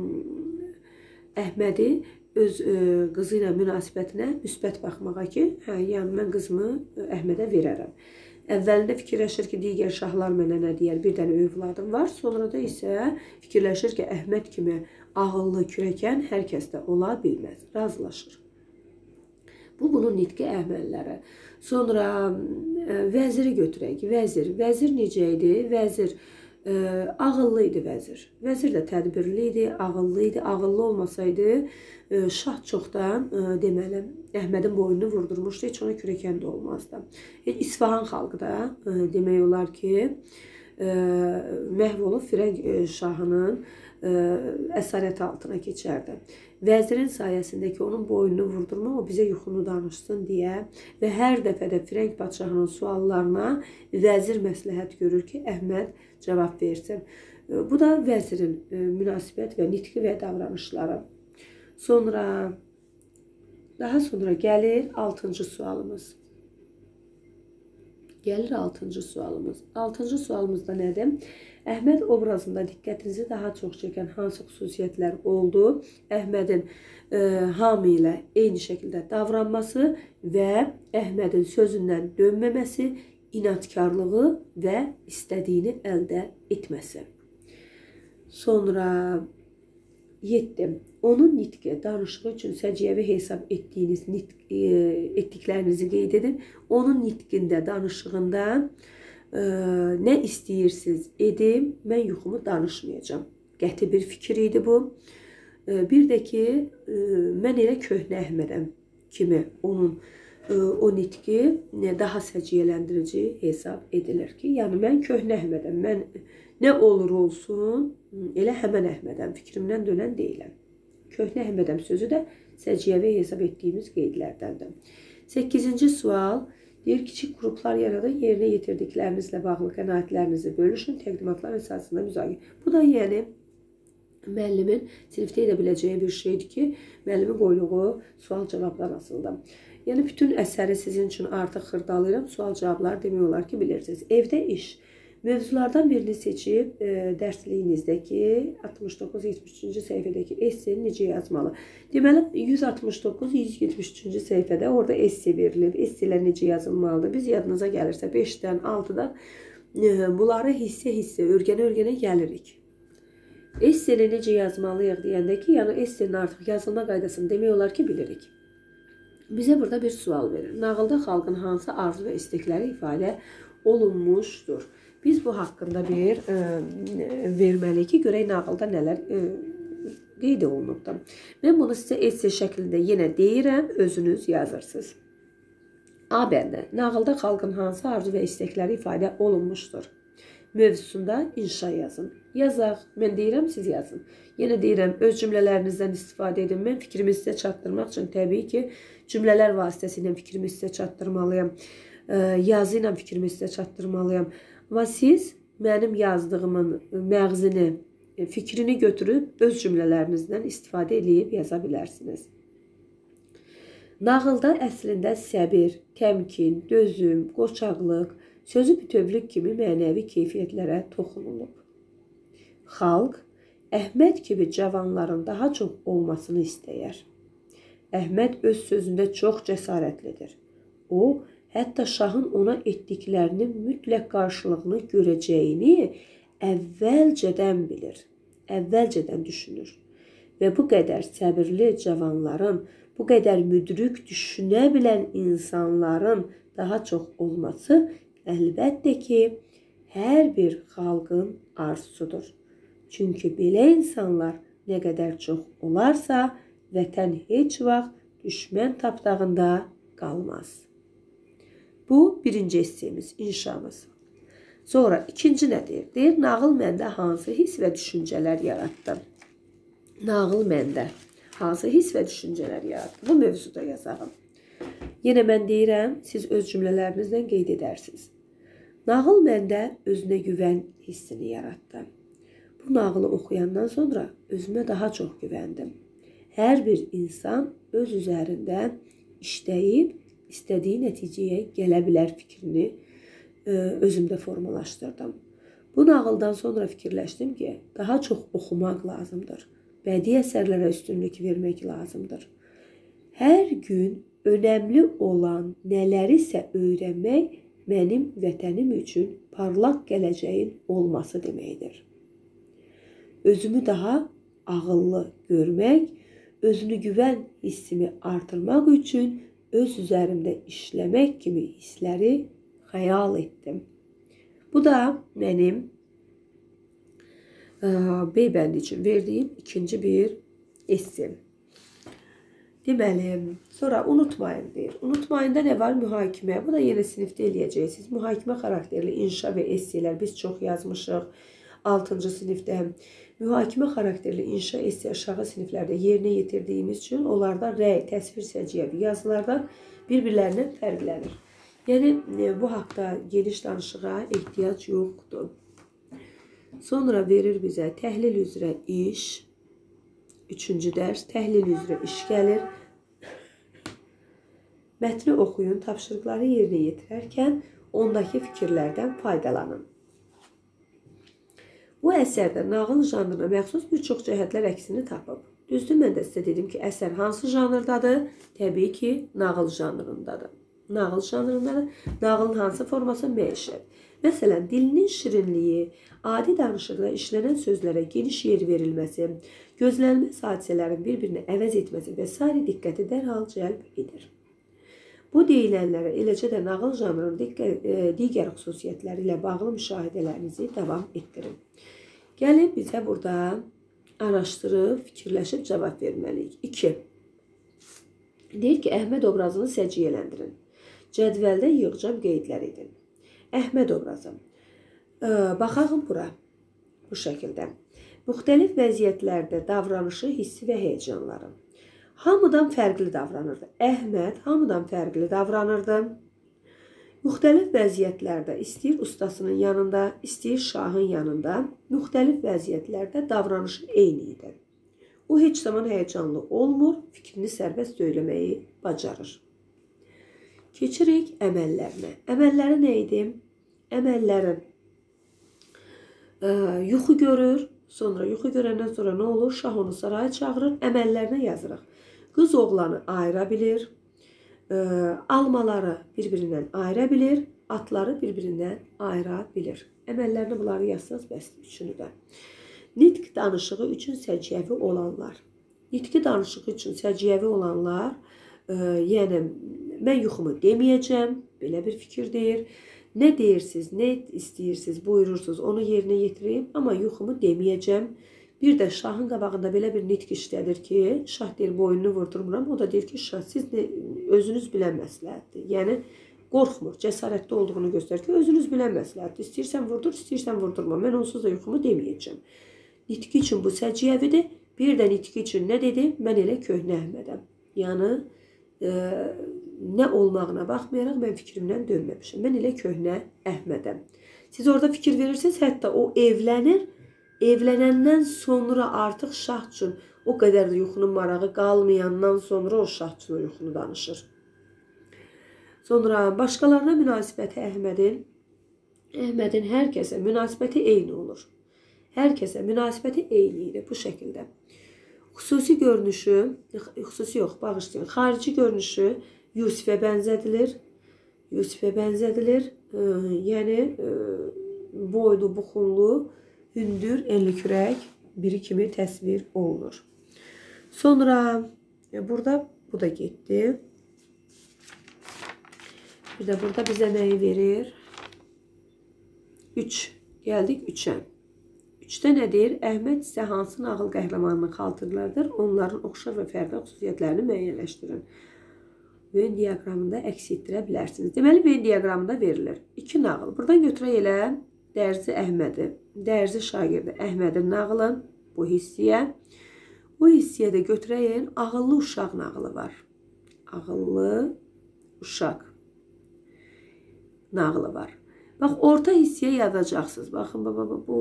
Əhmədi öz e, qızı ilə münasibətinə müsbət baxmağa ki, hə, yəni mən qızımı Əhmədə verərəm. Əvvəlində fikirləşir ki, digər şahlar mənə nə deyər, bir dənə övladım var. Sonra da isə fikirləşir ki, Əhməd kimi ağıllı, kürəkən hər kəsdə ola bilməz. Razılaşır. Bu, bunun nitqi əməlləri. Sonra ə, vəziri götürək. Vəzir. Vəzir necə idi? Vəzir E, ağıllı idi vəzir. Vəzir də tədbirli idi, ağıllı idi. Ağıllı olmasaydı e, şah çoxdan e, deməli Əhmədin boynunu vurdurmuşdu. Heç ona kürəkən də olmazdı. E, İsfahan xalqı da e, demək olar ki e, məhv olub Firəng e, şahının e, əsarəti altına keçərdi. Vəzirin sayəsində ki, onun boynunu vurdurma, o bizə yuxunu danışsın deyə və hər dəfə də Firəng padşahının suallarına vəzir məsləhət görür ki, Əhməd cavab versin. Bu da vəzirin münasibət və nitqi və davranışları. Sonra, daha sonra gəlir altıncı sualımız. Gəlir altıncı sualımız. altıncı sualımızda nədir? Əhməd obrazında diqqətinizi daha çox çəkən hansı xüsusiyyətlər oldu? Əhmədin e, hamı ilə eyni şəkildə davranması və Əhmədin sözündən dönməməsi, inatkarlığı və istədiyini əldə etməsi. Sonra yeddi. Onun nitqi, danışığı üçün səciyyəvi hesab etdiyiniz nitq, e, etdiklərinizi qeyd edin. Onun nitqində, danışığında e, nə istəyirsiniz edim, mən yuxumu danışmayacağam. Qəti bir fikir idi bu. E, bir də ki, e, mən elə köhnə Əhmədəm kimi onun e, o nitqi daha səciyyələndirici hesab edilir ki, yəni mən köhnə Əhmədəm, mən nə olur olsun, elə həmən Əhmədəm, fikrimdən dönən deyiləm. Köhnə Əhmədəm sözü də səciyyəvi hesab etdiyimiz qeydlərdəndir. səkkizinci sual deyir, kiçik qruplar yaradın, yerinə yetirdiklərinizlə bağlı qənaətlərinizi bölüşün, təqdimatlar əsasında müzakirə. Bu da yəni müəllimin sinifdə edə biləcəyi bir şeydir ki, müəllimin qoyduğu sual-cavablar asıldı. Yəni bütün əsəri sizin üçün artıq xırdalayıram, sual-cavablar demək olar ki, bilirsiniz. Evdə iş. Mövzulardan birini seçib e, dərsliyinizdəki altmış doqquz yetmiş üçüncü səhifədəki esseni necə yazmalı? Deməli, yüz altmış doqquz yüz yetmiş üçüncü səhifədə orada esse verilib. Esselər necə yazılmalıdır? Biz yadınıza gəlirsə beşdən altıdan e, bunları hissə-hissə, örgənə-örgənə gəlirik. Esseni necə yazmalıyıq deyəndə ki, yəni essenin artıq yazılma qaydasını demək olar ki, bilirik. Bizə burada bir sual verir. Nağılda xalqın hansı arzu və istekləri ifadə olunmuşdur? Biz bu haqqında bir e, verməliyik ki, görək nağılda nələr e, qeyd olunubdur. Mən bunu sizə esse şəklində yenə deyirəm, özünüz yazırsınız. A bəndə, nağılda xalqın hansı arzu və istekləri ifadə olunmuşdur? Mövzusunda inşa yazın. Yazaq, mən deyirəm, siz yazın. Yenə deyirəm, öz cümlələrinizdən istifadə edin. Mən fikrimi sizə çatdırmaq üçün təbii ki, cümlələr vasitəsilə fikrimi sizə çatdırmalıyam. E, yazı ilə fikrimi sizə çatdırmalıyam. Və siz mənim yazdığımın məğzini, fikrini götürüb öz cümlələrinizdən istifadə edib yaza bilərsiniz. Nağılda əslində səbir, təmkin, dözüm, qoçaqlıq, sözü bütövlük kimi mənəvi keyfiyyətlərə toxunulub. Xalq, Əhməd kimi cavanların daha çox olmasını istəyər. Əhməd öz sözündə çox cəsarətlidir. O, hətta şahın ona etdiklərinin mütləq qarşılığını görəcəyini əvvəlcədən bilir, əvvəlcədən düşünür. Və bu qədər səbirli cavanların, bu qədər müdrik düşünə bilən insanların daha çox olması əlbəttə ki, hər bir xalqın arzusudur. Çünki belə insanlar nə qədər çox olarsa, vətən heç vaxt düşmən tapdağında qalmaz. Bu birinci essemiz, inşamız. Sonra ikinci nədir? Deyir, nağıl məndə hansı hiss və düşüncələr yaratdı? Nağıl məndə hansı hiss və düşüncələr yaratdı? Bu mövzuda yazağım. Yenə mən deyirəm, siz öz cümlələrinizdən qeyd edərsiniz. Nağıl məndə özünə güvən hissini yaratdı. Bu nağılı oxuyandan sonra özümə daha çox güvəndim. Hər bir insan öz üzərində işləyib, istədiyi nəticəyə gələ bilər fikrini e, özümdə formalaşdırdım. Bu nağıldan sonra fikirləşdim ki, daha çox oxumaq lazımdır. Bədii əsərlərə üstünlük vermək lazımdır. Hər gün önəmli olan nələrisə öyrənmək mənim vətənim üçün parlaq gələcəyin olması deməkdir. Özümü daha ağıllı görmək, özünü güvən hissimi artırmaq üçün öz üzərimdə işləmək kimi hissləri xəyal etdim. Bu da mənim B bəndi üçün verdiyim ikinci bir esse. Deməli, sonra unutmayın deyir. Unutmayında nə var? Mühakimə. Bu da yenə sinifdə eləyəcəksiniz. Mühakimə xarakterli inşa və esselər biz çox yazmışıq. altıncı sinifdə. Mühakimə xarakterli inşa esse aşağı siniflərdə yerinə yetirdiyimiz üçün onlarda rəy, təsvir, səciyyəvi yazılardan bir-birlərindən fərqlənir. Yəni, bu haqda geniş danışığa ehtiyac yoxdur. Sonra verir bizə təhlil üzrə iş. Üçüncü dərs təhlil üzrə iş gəlir. Mətni oxuyun, tapşırıqları yerinə yetirərkən ondakı fikirlərdən faydalanın. Bu əsərdə nağıl janrına məxsus bir çox cəhətlər əksini tapıb. Düzdür, mən də sizə dedim ki, əsər hansı janrdadır? Təbii ki, nağıl janrındadır. Nağıl janrındadır. Nağılın hansı forması? Məişət. Məsələn, dilinin şirinliyi, adi danışıqda işlənən sözlərə geniş yer verilməsi, gözlənilməz hadisələrin bir-birini əvəz etməsi və s. diqqəti dərhal cəlb edir. Bu deyilənlərə, eləcə də nağıl janrının digər xüsusiyyətləri ilə bağlı müşahidələrinizi davam etdirin. Gəlib bizə burada araşdırıb, fikirləşib cavab verməliyik. iki. Deyir ki, Əhməd obrazını səciyyələndirin. Cədvəldə yığcam qeydlər edin. Əhməd obrazı. Baxağım bura. Bu şəkildə. Müxtəlif vəziyyətlərdə davranışı, hissi və heyecanları. Hamıdan fərqli davranırdı. Əhməd hamıdan fərqli davranırdı. Müxtəlif vəziyyətlərdə, istəyir ustasının yanında, istəyir şahın yanında, müxtəlif vəziyyətlərdə davranışı eyni idi. O heç zaman həyəcanlı olmur, fikrini sərbəst söyləməyi bacarır. Keçirik əməllərinə. Əməlləri nə idi? Əməllərin yuxu görür, sonra yuxu görəndən sonra nə olur? Şah onu saraya çağırır, əməllərinə yazırıq. Qız oğlanı ayıra bilir, almaları bir-birindən ayıra bilir, atları bir-birindən ayıra bilir. Əməllərini bunları yazsınız, bəsdir üçünü də. Nitq danışığı üçün səciyyəvi olanlar. Nitqi danışığı üçün səciyyəvi olanlar, yəni mən yuxumu deməyəcəm, belə bir fikir deyir. Nə deyirsiniz, nə istəyirsiniz, buyurursunuz, onu yerinə yetireyim, amma yuxumu deməyəcəm. Bir də şahın qabağında belə bir nitq işlədir ki, şah deyir, boynunu vurdurmuram. O da deyir ki, şah, siz özünüz bilən məsləhətdir. Yəni, qorxmur, cəsarətli olduğunu göstərir ki, özünüz bilən məsləhətdir. İstəyirsən vurdur, istəyirsən vurdurma. Mən onsuz da yuxumu deməyəcəm. Nitqi üçün bu səciyyəvidir. Bir də nitqi üçün nə dedi? Mən elə köhnə Əhmədəm. Yəni, e, nə olmağına baxmayaraq mən fikrimdən dönməmişim. Mən elə köhnə Əhmədəm. Siz orada fikir verirsiniz, hətta o evlənir. Evlənəndən sonra artıq şah üçün o qədər də yuxunun marağı qalmayandan sonra o şah üçün o yuxunu danışır. Sonra başqalarına münasibəti Əhmədin, Əhmədin hər kəsə münasibəti eyni olur. Hər kəsə münasibəti eyni idi bu şəkildə. Xüsusi görünüşü, xüsusi yox, bağışlayın, xarici görünüşü Yusifə bənzədilir. Yusifə bənzədilir. E, yəni e, boylu, buxunlu, hündür, enli kürək biri kimi təsvir olunur. Sonra burada bu da getdi. Bir də burada bizə nəyi verir? üç. Gəldik üçə. üçdə nə deyir? Əhməd isə hansı nağıl qəhrəmanını xatırladır? Onların oxşar və fərqli xüsusiyyətlərini müəyyənləşdirin. Venn diaqramında əks etdirə bilərsiniz. Deməli, Venn diaqramında verilir. İki nağıl. Buradan götürək elə Dərzi Əhmədi, Dərzi şagirdi Əhmədin nağılın bu hissiyə. Bu hissiyə də götürəyin ağıllı uşaq nağılı var. Ağıllı uşaq nağılı var. Bax, orta hissiyə yazacaqsınız. Baxın, baba, bu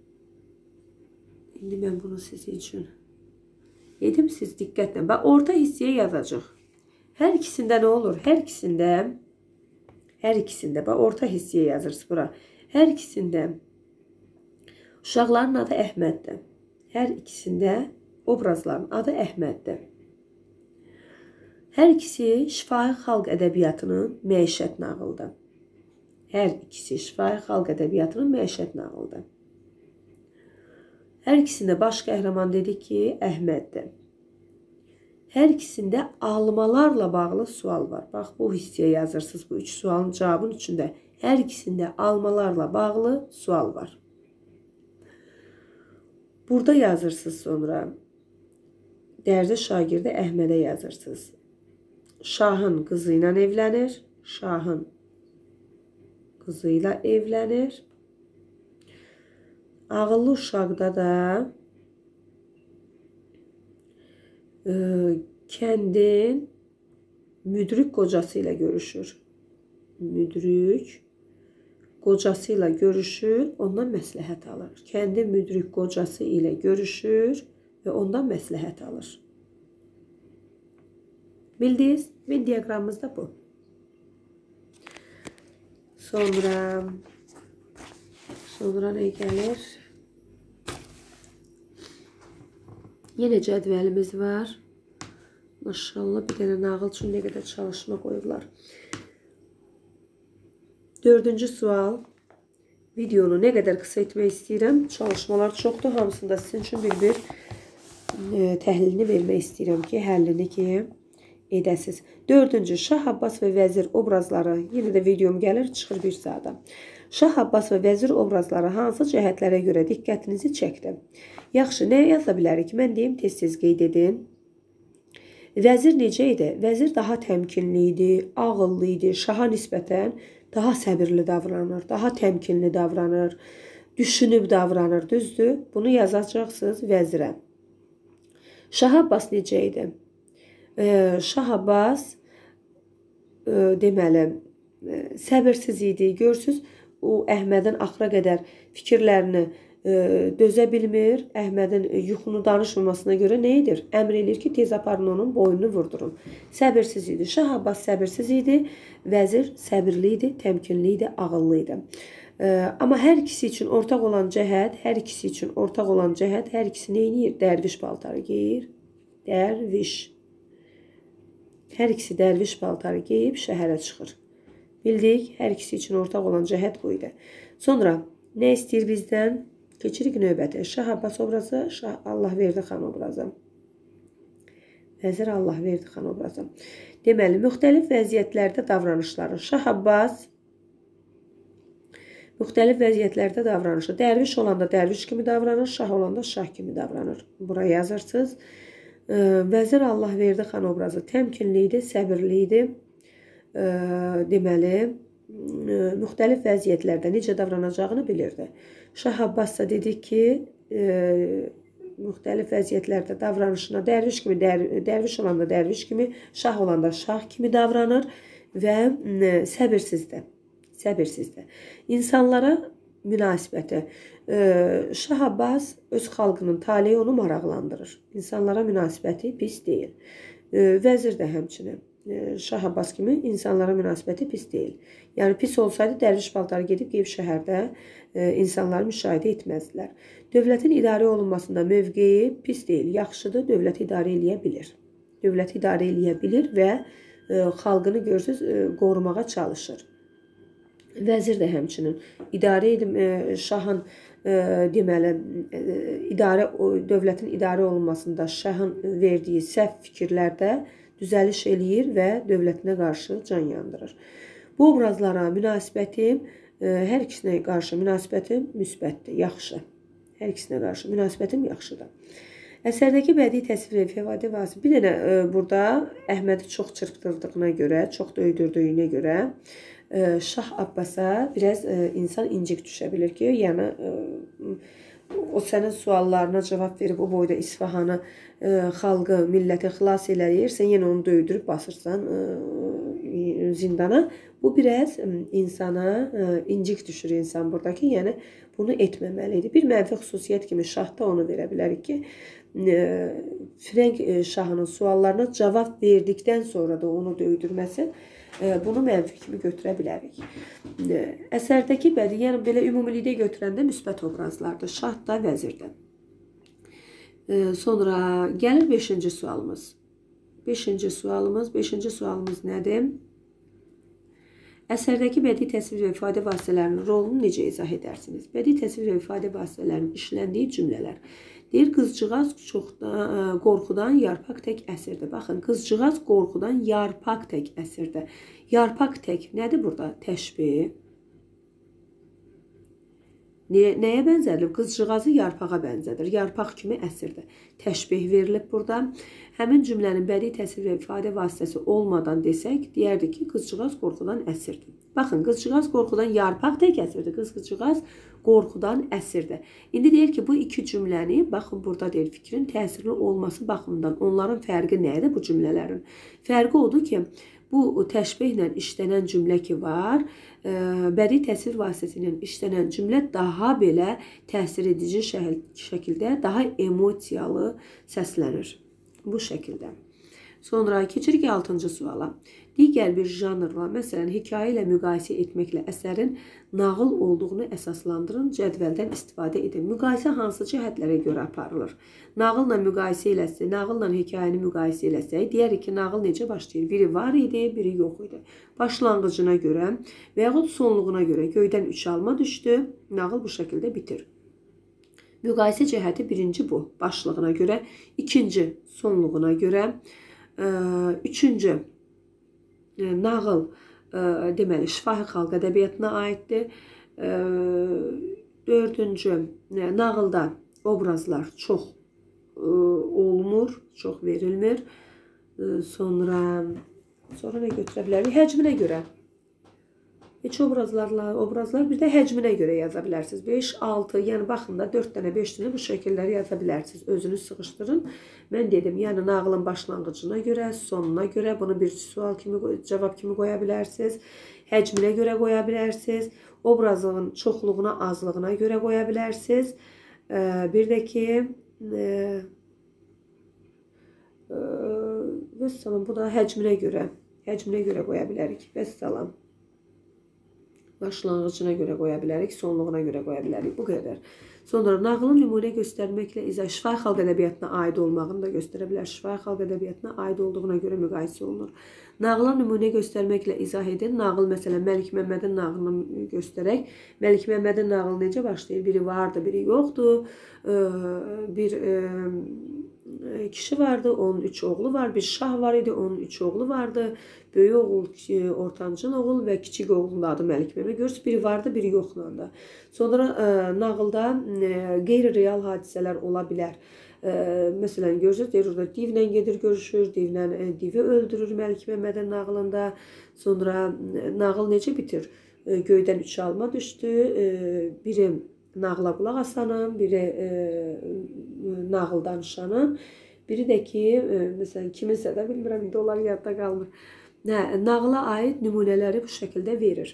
indi mən bunu sizin üçün yedim, siz diqqətlə. Bax, orta hissiyə yazacaq. Hər ikisində nə olur? Hər ikisində hər ikisində, bax, orta hissiyə yazırsınız bura. Hər ikisində uşaqların adı Əhməddir. Hər ikisində obrazların adı Əhməddir. Hər ikisi şifahi xalq ədəbiyyatının məişət nağılıdır. Hər ikisi şifahi xalq ədəbiyyatının məişət nağılıdır. Hər ikisində baş qəhrəman dedik ki, Əhməddir. Hər ikisində almalarla bağlı sual var. Bax, bu hissiyə yazırsınız. Bu üç sualın cavabının içində hər ikisində almalarla bağlı sual var. Burada yazırsınız sonra. Dərzi şagirdi Əhmədə yazırsınız. Şahın qızı ilə evlənir. Şahın qızı ilə evlənir. Ağıllı uşaqda da e, kəndin müdrik qocası ilə görüşür. Müdrik qocası ilə görüşür, ondan məsləhət alır. Kəndin müdrik qocası ilə görüşür və ondan məsləhət alır. Bildiniz? Venn diaqramımız da bu. Sonra sonra nə gəlir? Yenə cədvəlimiz var. Maşallah, bir dənə nağıl üçün nə qədər çalışma qoyurlar. Dördüncü sual. Videonu nə qədər qısa etmək istəyirəm. Çalışmalar çoxdur. Hamısında sizin üçün bir-bir e, təhlilini vermək istəyirəm ki, həllini ki edəsiz. Dördüncü. Şah Abbas və vəzir obrazları. Yenə də videom gəlir, çıxır bir saata. Şah Abbas və vəzir obrazları hansı cəhətlərə görə diqqətinizi çəkdi? Yaxşı, nə yaza bilərik? Mən deyim, tez-tez qeyd edin. Vəzir necə idi? Vəzir daha təmkinli idi, ağıllı idi, şaha nisbətən daha səbirli davranır, daha təmkinli davranır, düşünüb davranır, düzdür? Bunu yazacaqsınız vəzirə. Şah Abbas necə idi? Ee, Şah Abbas e, deməli, e, səbirsiz idi. Görsünüz, o Əhmədin axıra qədər fikirlərini e, dözə bilmir. Əhmədin yuxunu danışmamasına görə nə edir? Əmr edir ki, tez aparın onun boynunu vurdurun. Səbirsiz idi. Şah Abbas səbirsiz idi. Vəzir səbirli idi, təmkinli idi, ağıllı idi. E, amma hər ikisi üçün ortaq olan cəhət, hər ikisi üçün ortaq olan cəhət, hər ikisi nə edir? Dərviş paltarı geyir. Dərviş. Hər ikisi dərviş paltarı geyib şəhərə çıxır. Bildik, hər ikisi üçün ortaq olan cəhət bu idi. Sonra nə istəyir bizdən? Keçirik növbəti. Şah Abbas obrazı, Şah Allahverdi xan obrazı. Vəzir Allahverdi xan obrazı. Deməli, müxtəlif vəziyyətlərdə davranışları. Şah Abbas müxtəlif vəziyyətlərdə davranışı. Dərviş olanda dərviş kimi davranır, şah olanda şah kimi davranır. Buraya yazırsınız. Vəzir Allahverdi xan obrazı təmkinli idi, səbirli idi. Deməli, müxtəlif vəziyyətlərdə necə davranacağını bilirdi. Şah Abbas da dedi ki, müxtəlif vəziyyətlərdə davranışına dərviş kimi, dər, dərviş olanda dərviş kimi, şah olanda şah kimi davranır və səbirsizdir. Səbirsizdir. İnsanlara münasibəti. Şah Abbas öz xalqının taleyi onu maraqlandırır. İnsanlara münasibəti pis deyil. Vəzir də həmçinin. Şah Abbas kimi insanlara münasibəti pis deyil. Yəni pis olsaydı dərviş paltarı gedib qeyb şəhərdə insanları müşahidə etməzdilər. Dövlətin idarə olunmasında mövqeyi pis deyil, yaxşıdır, dövlət idarə eləyə bilir. Dövlət idarə eləyə bilir və xalqını görürsünüz, qorumağa çalışır. Vəzir də həmçinin idarə edim, şahın deməli, idarə, dövlətin idarə olunmasında şahın verdiyi səhv fikirlərdə düzəliş eləyir və dövlətinə qarşı can yandırır. Bu obrazlara münasibətim, hər ikisinə qarşı münasibətim müsbətdir, yaxşı. Hər ikisinə qarşı münasibətim yaxşıdır. Əsərdəki bədii təsvir fəvaidə vasitə. Bir dənə burada Əhmədi çox çırpdırdığına görə, çox döydürdüyünə görə Şah Abbasa biraz insan incik düşə bilir ki, yəni o sənin suallarına cavab verib o boyda İsfahanı, xalqı, milləti xilas eləyir, sən yenə onu döydürüb basırsan zindana. Bu biraz insana incik düşür insan buradakı, yəni bunu etməməlidir. Bir mənfi xüsusiyyət kimi şahda onu verə bilərik ki, Firəng şahının suallarına cavab verdikdən sonra da onu döydürməsi, bunu mənfi kimi götürə bilərik. Əsərdəki bədii, yəni belə ümumilikdə götürəndə müsbət obrazlardır. Şah da, vəzir də. Sonra gəlir beşinci sualımız. Beşinci sualımız, beşinci sualımız nədir? Əsərdəki bədii təsvir və ifadə vasitələrinin rolunu necə izah edərsiniz? Bədii təsvir və ifadə vasitələrinin işləndiyi cümlələr. Deyir, qızcığaz çoxdan, qorxudan yarpaq tək əsirdir. Baxın, qızcığaz qorxudan yarpaq tək əsirdir. Yarpaq tək nədir burada? Təşbih. Nəyə, nəyə bənzədilib? Qızcığazı yarpağa bənzədir. Yarpaq kimi əsirdir. Təşbih verilib burada. Həmin cümlənin bədii təsvir və ifadə vasitəsi olmadan desək, deyərdik ki, qızcığaz qorxudan əsirdir. Baxın, qızcığaz qorxudan yarpaq tək əsirdir. Qızcığaz qorxudan əsirdir. İndi deyir ki, bu iki cümləni, baxın burada deyir, fikrin təsirli olması baxımından onların fərqi nədir bu cümlələrin? Fərqi odur ki, bu təşbihlə işlənən cümlə ki var, bədii təsvir vasitəsi ilə işlənən cümlə daha belə təsir edici şəkildə, daha emosiyalı səslənir. Bu şəkildə. Sonra keçirik altıncı suala. Digər bir janrla, məsələn, hekayə ilə müqayisə etməklə əsərin nağıl olduğunu əsaslandırın, cədvəldən istifadə edin. Müqayisə hansı cəhətlərə görə aparılır? Nağılla müqayisə eləsək, nağılla hekayəni müqayisə eləsək, deyərik ki, nağıl necə başlayır? Biri var idi, biri yox idi. Başlanğıcına görə və yaxud sonluğuna görə göydən üç alma düşdü, nağıl bu şəkildə bitir. Müqayisə cəhəti birinci bu, başlığına görə, ikinci sonluğuna görə, üçüncü nağıl deməli şifahi xalq ədəbiyyatına aiddir. Dördüncü nağılda obrazlar çox olmur, çox verilmir. Sonra sonra nə götürə bilərik? Həcminə görə. Heç obrazlarla, obrazlar bir də həcminə görə yaza bilərsiniz. beş, altı, yəni baxın da dörd dənə, beş dənə bu şəkilləri yaza bilərsiniz. Özünüz sıxışdırın. Mən dedim, yəni nağılın başlanğıcına görə, sonuna görə bunu bir sual kimi, cavab kimi qoya bilərsiniz. Həcminə görə qoya bilərsiniz. Obrazın çoxluğuna, azlığına görə qoya bilərsiniz. Bir də ki, vəssalam, bu da həcminə görə, həcminə görə qoya bilərik. Vəssalam. Başlanğıcına görə qoya bilərik, sonluğuna görə qoya bilərik. Bu qədər. Sonra nağılın nümunə göstərməklə izah, şifahi xalq ədəbiyyatına aid olmağını da göstərə bilər. Şifahi xalq ədəbiyyatına aid olduğuna görə müqayisə olunur. Nağıla nümunə göstərməklə izah edin. Nağıl, məsələn, Məlik Məmmədin nağılını göstərək. Məlik Məmmədin nağılı necə başlayır? Biri vardı, biri yoxdur. Bir kişi vardı, onun üç oğlu var. Bir şah var idi, onun üç oğlu vardı. Böyük oğul, ortancıl oğul və kiçik oğlunun adı Məlik Məmməd. Görürsünüz, biri vardı, biri yoxlandı. Sonra nağılda qeyri-real hadisələr ola bilər. Məsələn, görürsünüz, deyir, orada divlə gedir, görüşür, divlə divi öldürür Məlik Məmmədin nağılında. Sonra nağıl necə bitir? Göydən üç alma düşdü. Biri nağıla qulaq asanın, biri nağıl danışanın, biri də ki, məsələn, kiminsə də bilmirəm, indi onlar yadda qalmır. Nağıla aid nümunələri bu şəkildə verir.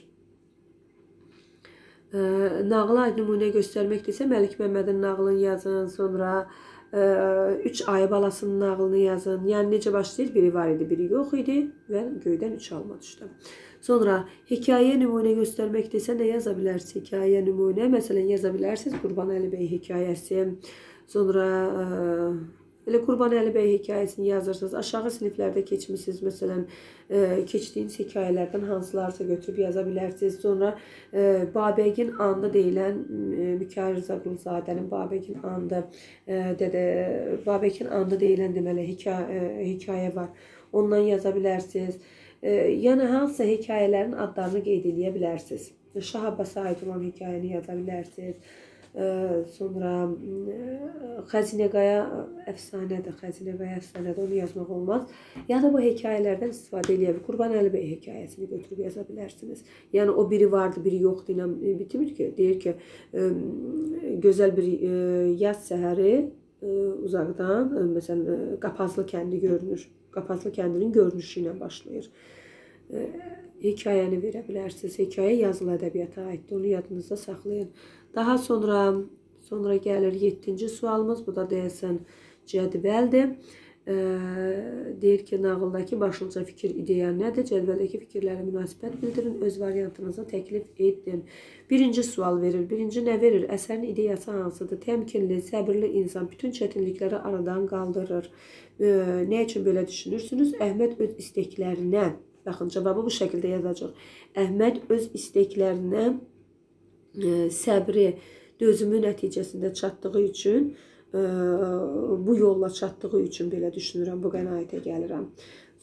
Nağıla aid nümunə göstərmək desə, Məlik Məmmədin nağılını yazın, sonra üç ayı balasının nağılını yazın. Yəni, necə başlayır? Biri var idi, biri yox idi və göydən üç alma düşdü. Sonra hekayə nümunə göstərmək desə, nə yaza bilərsiniz? Hekayə nümunə, məsələn, yaza bilərsiniz Qurbanəli bəy hekayəsi. Sonra elə Qurbanəli bəy hekayəsini yazırsınız. Aşağı siniflərdə keçmişsiniz, məsələn, keçdiyiniz hekayələrdən hansılarsa götürüb yaza bilərsiniz. Sonra Babəgin andı deyilən Mikail Rzaquluzadənin Babəgin andı, Babəgin andı deyilən deməli hekayə var. Ondan yaza bilərsiniz. Yəni, hansısa hekayələrin adlarını qeyd edə bilərsiniz. Şah Abbasa aid olan hekayəni yaza bilərsiniz. Sonra Xəzinəqaya əfsanədir, Xəzinəqaya əfsanədir, onu yazmaq olmaz. Ya da bu hekayələrdən istifadə edə bilərsiniz. Qurbanəli bəy hekayəsini götürüb yaza bilərsiniz. Yəni, o biri vardı, biri yoxdur ilə bitirmir ki. Deyir ki, gözəl bir yaz səhəri uzaqdan, məsələn, Qapazlı kəndi görünür. Qapazlı kəndinin görünüşü ilə başlayır. Hekayəni verə bilərsiniz. Hekayə yazılı ədəbiyyata aiddir. Onu yadınızda saxlayın. Daha sonra sonra gəlir yeddinci sualımız. Bu da deyəsən cədvəldir. Deyir ki, nağıldakı başlıca fikir, ideya nədir? Cədvəldəki fikirlərə münasibət bildirin. Öz variantınızı təklif edin. Birinci sual verir. Birinci nə verir? Əsərin ideyası hansıdır? Təmkinli, səbirli insan bütün çətinlikləri aradan qaldırır. Nə üçün belə düşünürsünüz? Əhməd öz isteklərinə, baxın, cavabı bu şəkildə yazacaq. Əhməd öz isteklərinə səbri, dözümü nəticəsində çatdığı üçün, bu yolla çatdığı üçün belə düşünürəm, bu qənaətə gəlirəm.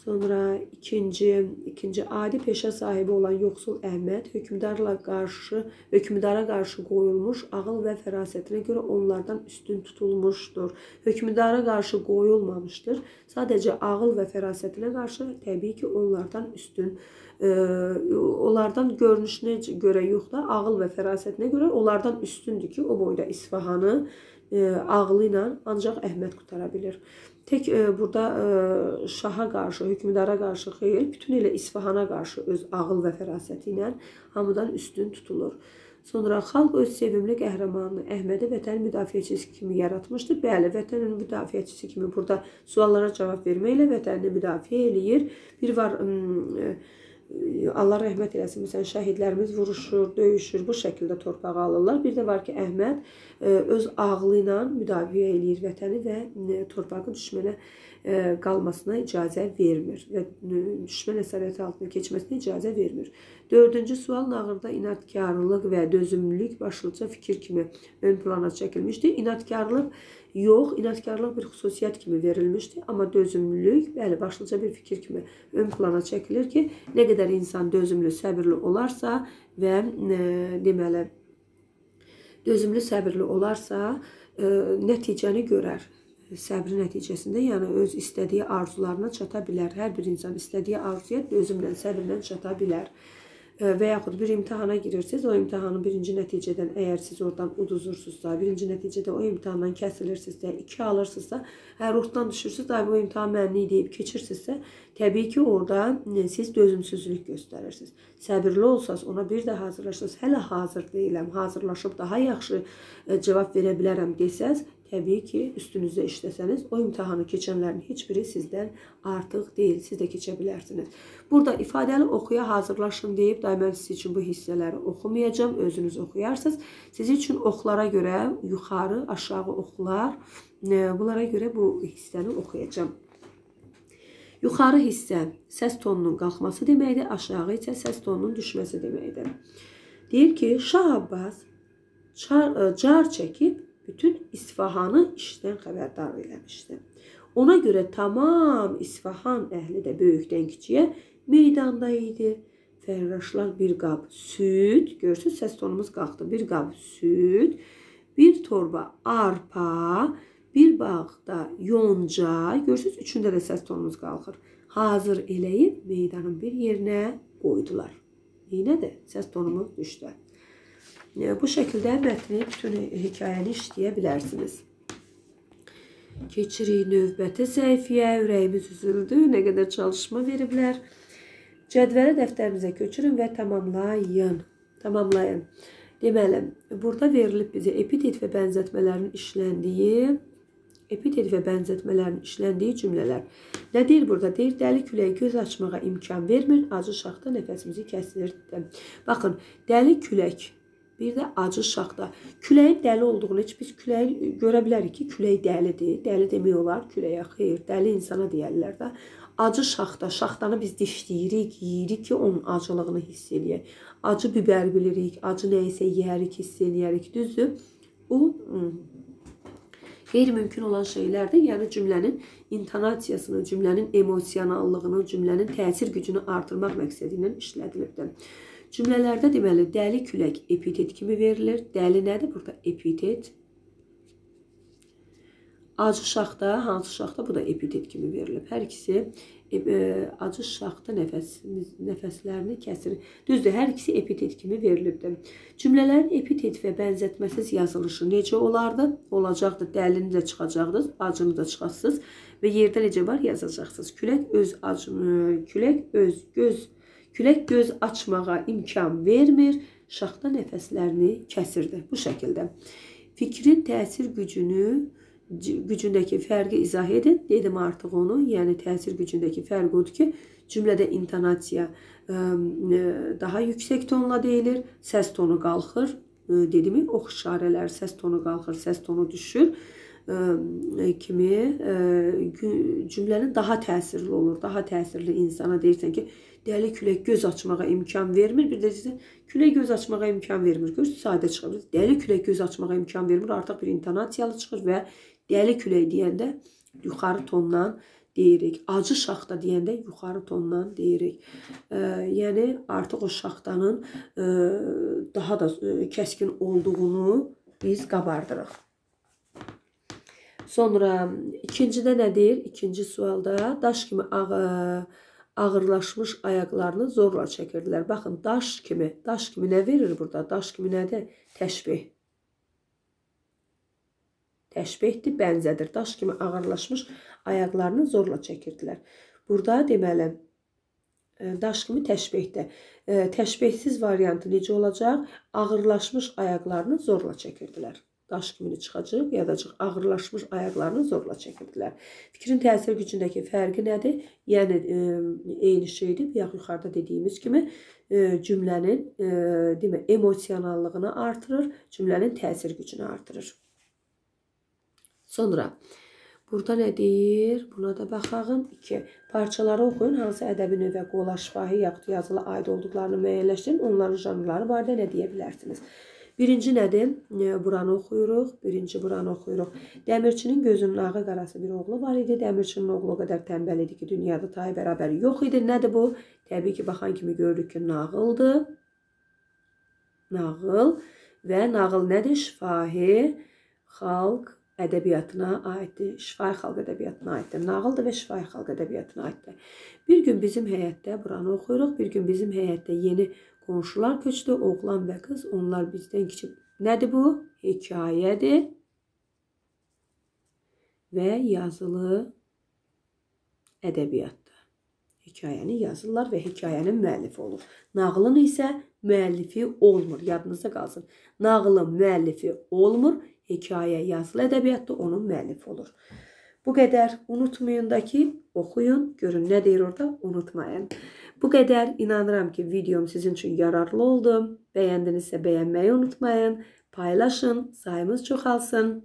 Sonra ikinci, ikinci adi peşə sahibi olan yoxsul Əhməd hökmdarla qarşı, hökmdara qarşı qoyulmuş ağıl və fərasətinə görə onlardan üstün tutulmuşdur. Hökmdara qarşı qoyulmamışdır. Sadəcə ağıl və fərasətinə qarşı təbii ki onlardan üstün, e, onlardan görünüşünə görə yox da ağıl və fərasətinə görə onlardan üstündür ki o boyda İsfahanı e, ağlı ilə ancaq Əhməd qutara bilir. Tek e, burada e, şaha qarşı, hökmdara qarşı xeyl, bütün elə İsfahana qarşı öz ağıl və fərasəti ilə hamıdan üstün tutulur. Sonra xalq öz sevimli qəhrəmanını Əhmədi vətən müdafiəçisi kimi yaratmışdır. Bəli, vətənin müdafiəçisi kimi burada suallara cavab verməklə vətənini müdafiə eləyir. Bir var, e, Allah rəhmət eləsin, məsələn, şəhidlərimiz vuruşur, döyüşür, bu şəkildə torpağı alırlar. Bir də var ki, Əhməd öz ağlı ilə müdafiə eləyir vətəni və torpağı düşmənə qalmasına icazə vermir və düşmən əsarəti altına keçməsinə icazə vermir. Dördüncü sual nağırda inatkarlıq və dözümlülük başlıca fikir kimi ön plana çəkilmişdir. İnatkarlıq yox, inatkarlıq bir xüsusiyyət kimi verilmişdir. Amma dözümlülük, bəli, başlıca bir fikir kimi ön plana çəkilir ki, nə qədər insan dözümlü, səbirli olarsa və e, deməli, dözümlü, səbirli olarsa e, nəticəni görər. Səbri nəticəsində, yəni öz istədiyi arzularına çata bilər. Hər bir insan istədiyi arzuya dözümlə, səbirlə çata bilər. Və yaxud bir imtihana girirsiniz, o imtihanın birinci nəticədən əgər siz oradan uduzursunuzsa, birinci nəticədə o imtihandan kəsilirsinizsə, iki alırsınızsa, əgər ortadan düşürsünüz, daim o imtihan mənli deyib keçirsinizsə, təbii ki, orada siz dözümsüzlük göstərirsiniz. Səbirli olsanız, ona bir də hazırlaşırsınız, hələ hazır deyiləm, hazırlaşıb daha yaxşı cavab verə bilərəm desəz, təbii ki, üstünüzdə işləsəniz, o imtihanı keçənlərin heç biri sizdən artıq deyil, siz də keçə bilərsiniz. Burada ifadəli oxuya hazırlaşın deyib, daim mən siz üçün bu hissələri oxumayacağım, özünüz oxuyarsınız. Siz üçün oxlara görə yuxarı, aşağı oxlar, bunlara görə bu hissəni oxuyacağım. Yuxarı hissə səs tonunun qalxması deməkdir, aşağı isə səs tonunun düşməsi deməkdir. Deyir ki, Şah Abbas car çəkib bütün İsfahanı işdən xəbərdar eləmişdi. Ona görə tamam İsfahan əhli də böyükdən kiçiyə meydanda idi. Fərraşlar bir qab süd, görürsünüz səs tonumuz qalxdı, bir qab süd, bir torba arpa, bir bağda yonca, görürsünüz üçündə də səs tonumuz qalxır. Hazır eləyib meydanın bir yerinə qoydular. Neynədir? Səs tonumuz düşdü. Bu şəkildə mətni, bütün hekayəni işləyə bilərsiniz. Keçirik növbəti səhifəyə, ürəyimiz üzüldü, nə qədər çalışma veriblər. Cədvələ dəftərinizə köçürün və tamamlayın. Tamamlayın. Deməli, burada verilib bizə epitet və bənzətmələrin işləndiyi, epitet və bənzətmələrin işləndiyi cümlələr. Nə deyir burada? Deyir, dəli külək göz açmağa imkan vermir, acı şaxta nəfəsimizi kəsilir. Baxın, dəli külək. Bir də acı şaxta. Küləyin dəli olduğunu heç biz küləyi görə bilərik ki, külək dəlidir. Dəli demək olar küləyə, xeyr, dəli insana deyərlər də. Acı şaxta, şaxtanı biz dişləyirik, yeyirik ki, onun acılığını hiss eləyək. Acı biber bilirik, acı nəysə yeyərik, hiss eləyərik, düzdür. O, qeyri-mümkün olan şeylərdir. Yəni cümlənin intonasiyasını, cümlənin emosionallığını, cümlənin təsir gücünü artırmaq məqsədi ilə işlədilibdir. Cümlələrdə deməli, dəli külək epitet kimi verilir. Dəli nədir burada? Epitet. Acı şaxta, hansı şaxta? Bu da epitet kimi verilib. Hər ikisi e, acı şaxta nəfəs, nəfəslərini kəsir. Düzdür, hər ikisi epitet kimi verilibdir. Cümlələrin epitet və bənzətməsiz yazılışı necə olardı? Olacaqdır, dəlini də çıxacaqdınız, acını da çıxasınız və yerdə necə var yazacaqsınız. Külək öz acını, külək öz göz Külək göz açmağa imkan vermir, şaxta nəfəslərini kəsirdi. Bu şəkildə. Fikrin təsir gücünü, gücündəki fərqi izah edin. Dedim artıq onu. Yəni təsir gücündəki fərq odur ki, cümlədə intonasiya daha yüksək tonla deyilir. Səs tonu qalxır. Dedimi? Ox işarələr, səs tonu qalxır, səs tonu düşür. Kimi cümlənin daha təsirli olur. Daha təsirli insana deyirsən ki, dəli külək göz açmağa imkan vermir. Bir də deyirsən, külək göz açmağa imkan vermir. Görürsünüz, sadə çıxır. Dəli külək göz açmağa imkan vermir. Artıq bir intonasiyalı çıxır və dəli külək deyəndə yuxarı tondan deyirik. Acı şaxta deyəndə yuxarı tondan deyirik. E, yəni artıq o şaxtanın e, daha da e, kəskin olduğunu biz qabardırıq. Sonra ikincidə nədir? İkinci sualda daş kimi ağır, ağırlaşmış ayaqlarını zorla çəkirdilər. Baxın, daş kimi, daş kimi nə verir burada? Daş kimi nədir? Təşbih. Təşbihdir, bənzədir. Daş kimi ağırlaşmış ayaqlarını zorla çəkirdilər. Burada deməli, daş kimi təşbihdir. Təşbihsiz variantı necə olacaq? Ağırlaşmış ayaqlarını zorla çəkirdilər. Daş kimi çıxacaq, yadacaq, ağırlaşmış ayaqlarını zorla çəkirdilər. Fikrin təsir gücündəki fərqi nədir? Yəni, e, eyni şeydir. Yax, yuxarıda dediyimiz kimi e, cümlənin e, demə, emosionallığını artırır, cümlənin təsir gücünü artırır. Sonra, burada nə deyir? Buna da baxağım. iki. Parçaları oxuyun. Hansı ədəbi növə qola, şifahi yaxud yazılı aid olduqlarını müəyyənləşdirin. Onların janrları barədə nə deyə bilərsiniz? Birinci nədir? Buranı oxuyuruq. Birinci buranı oxuyuruq. Dəmirçinin gözünün ağı qarası bir oğlu var idi. Dəmirçinin oğlu o qədər tənbəl idi ki, dünyada tayı bərabər yox idi. Nədir bu? Təbii ki, baxan kimi gördük ki, nağıldır. Nağıl və nağıl nədir? Şifahi xalq ədəbiyyatına aiddir. Şifahi xalq ədəbiyyatına aiddir. Nağıldır və şifahi xalq ədəbiyyatına aiddir. Bir gün bizim həyətdə, buranı oxuyuruq. Bir gün bizim həyətdə yeni qonşular köçdü, oğlan və qız, onlar bizdən kiçik. Nədir bu? Hekayədir və yazılı ədəbiyyatdır. Hekayəni yazırlar və hekayənin müəllifi olur. Nağılın isə müəllifi olmur, yadınızda qalsın. Nağılın müəllifi olmur, hekayə yazılı ədəbiyyatdır, onun müəllifi olur. Bu qədər. Unutmayın da ki, oxuyun, görün nə deyir orada, unutmayın. Bu qədər. İnanıram ki, videom sizin üçün yararlı oldu. Bəyəndinizsə bəyənməyi unutmayın. Paylaşın, sayımız çoxalsın.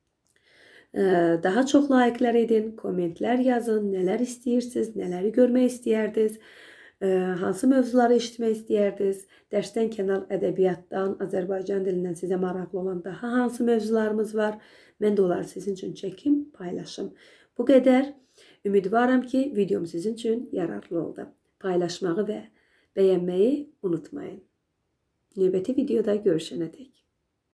Daha çox layiklər edin, kommentlər yazın, nələr istəyirsiniz, nələri görmək istəyərdiniz, hansı mövzuları eşitmək istəyərdiniz, dərsdən kənar ədəbiyyatdan, Azərbaycan dilindən sizə maraqlı olan daha hansı mövzularımız var, mən də onları sizin üçün çəkim, paylaşım. Bu qədər. Ümidvaram ki, videom sizin üçün yararlı oldu. Paylaşmağı və bəyənməyi unutmayın. Növbəti videoda görüşənədək.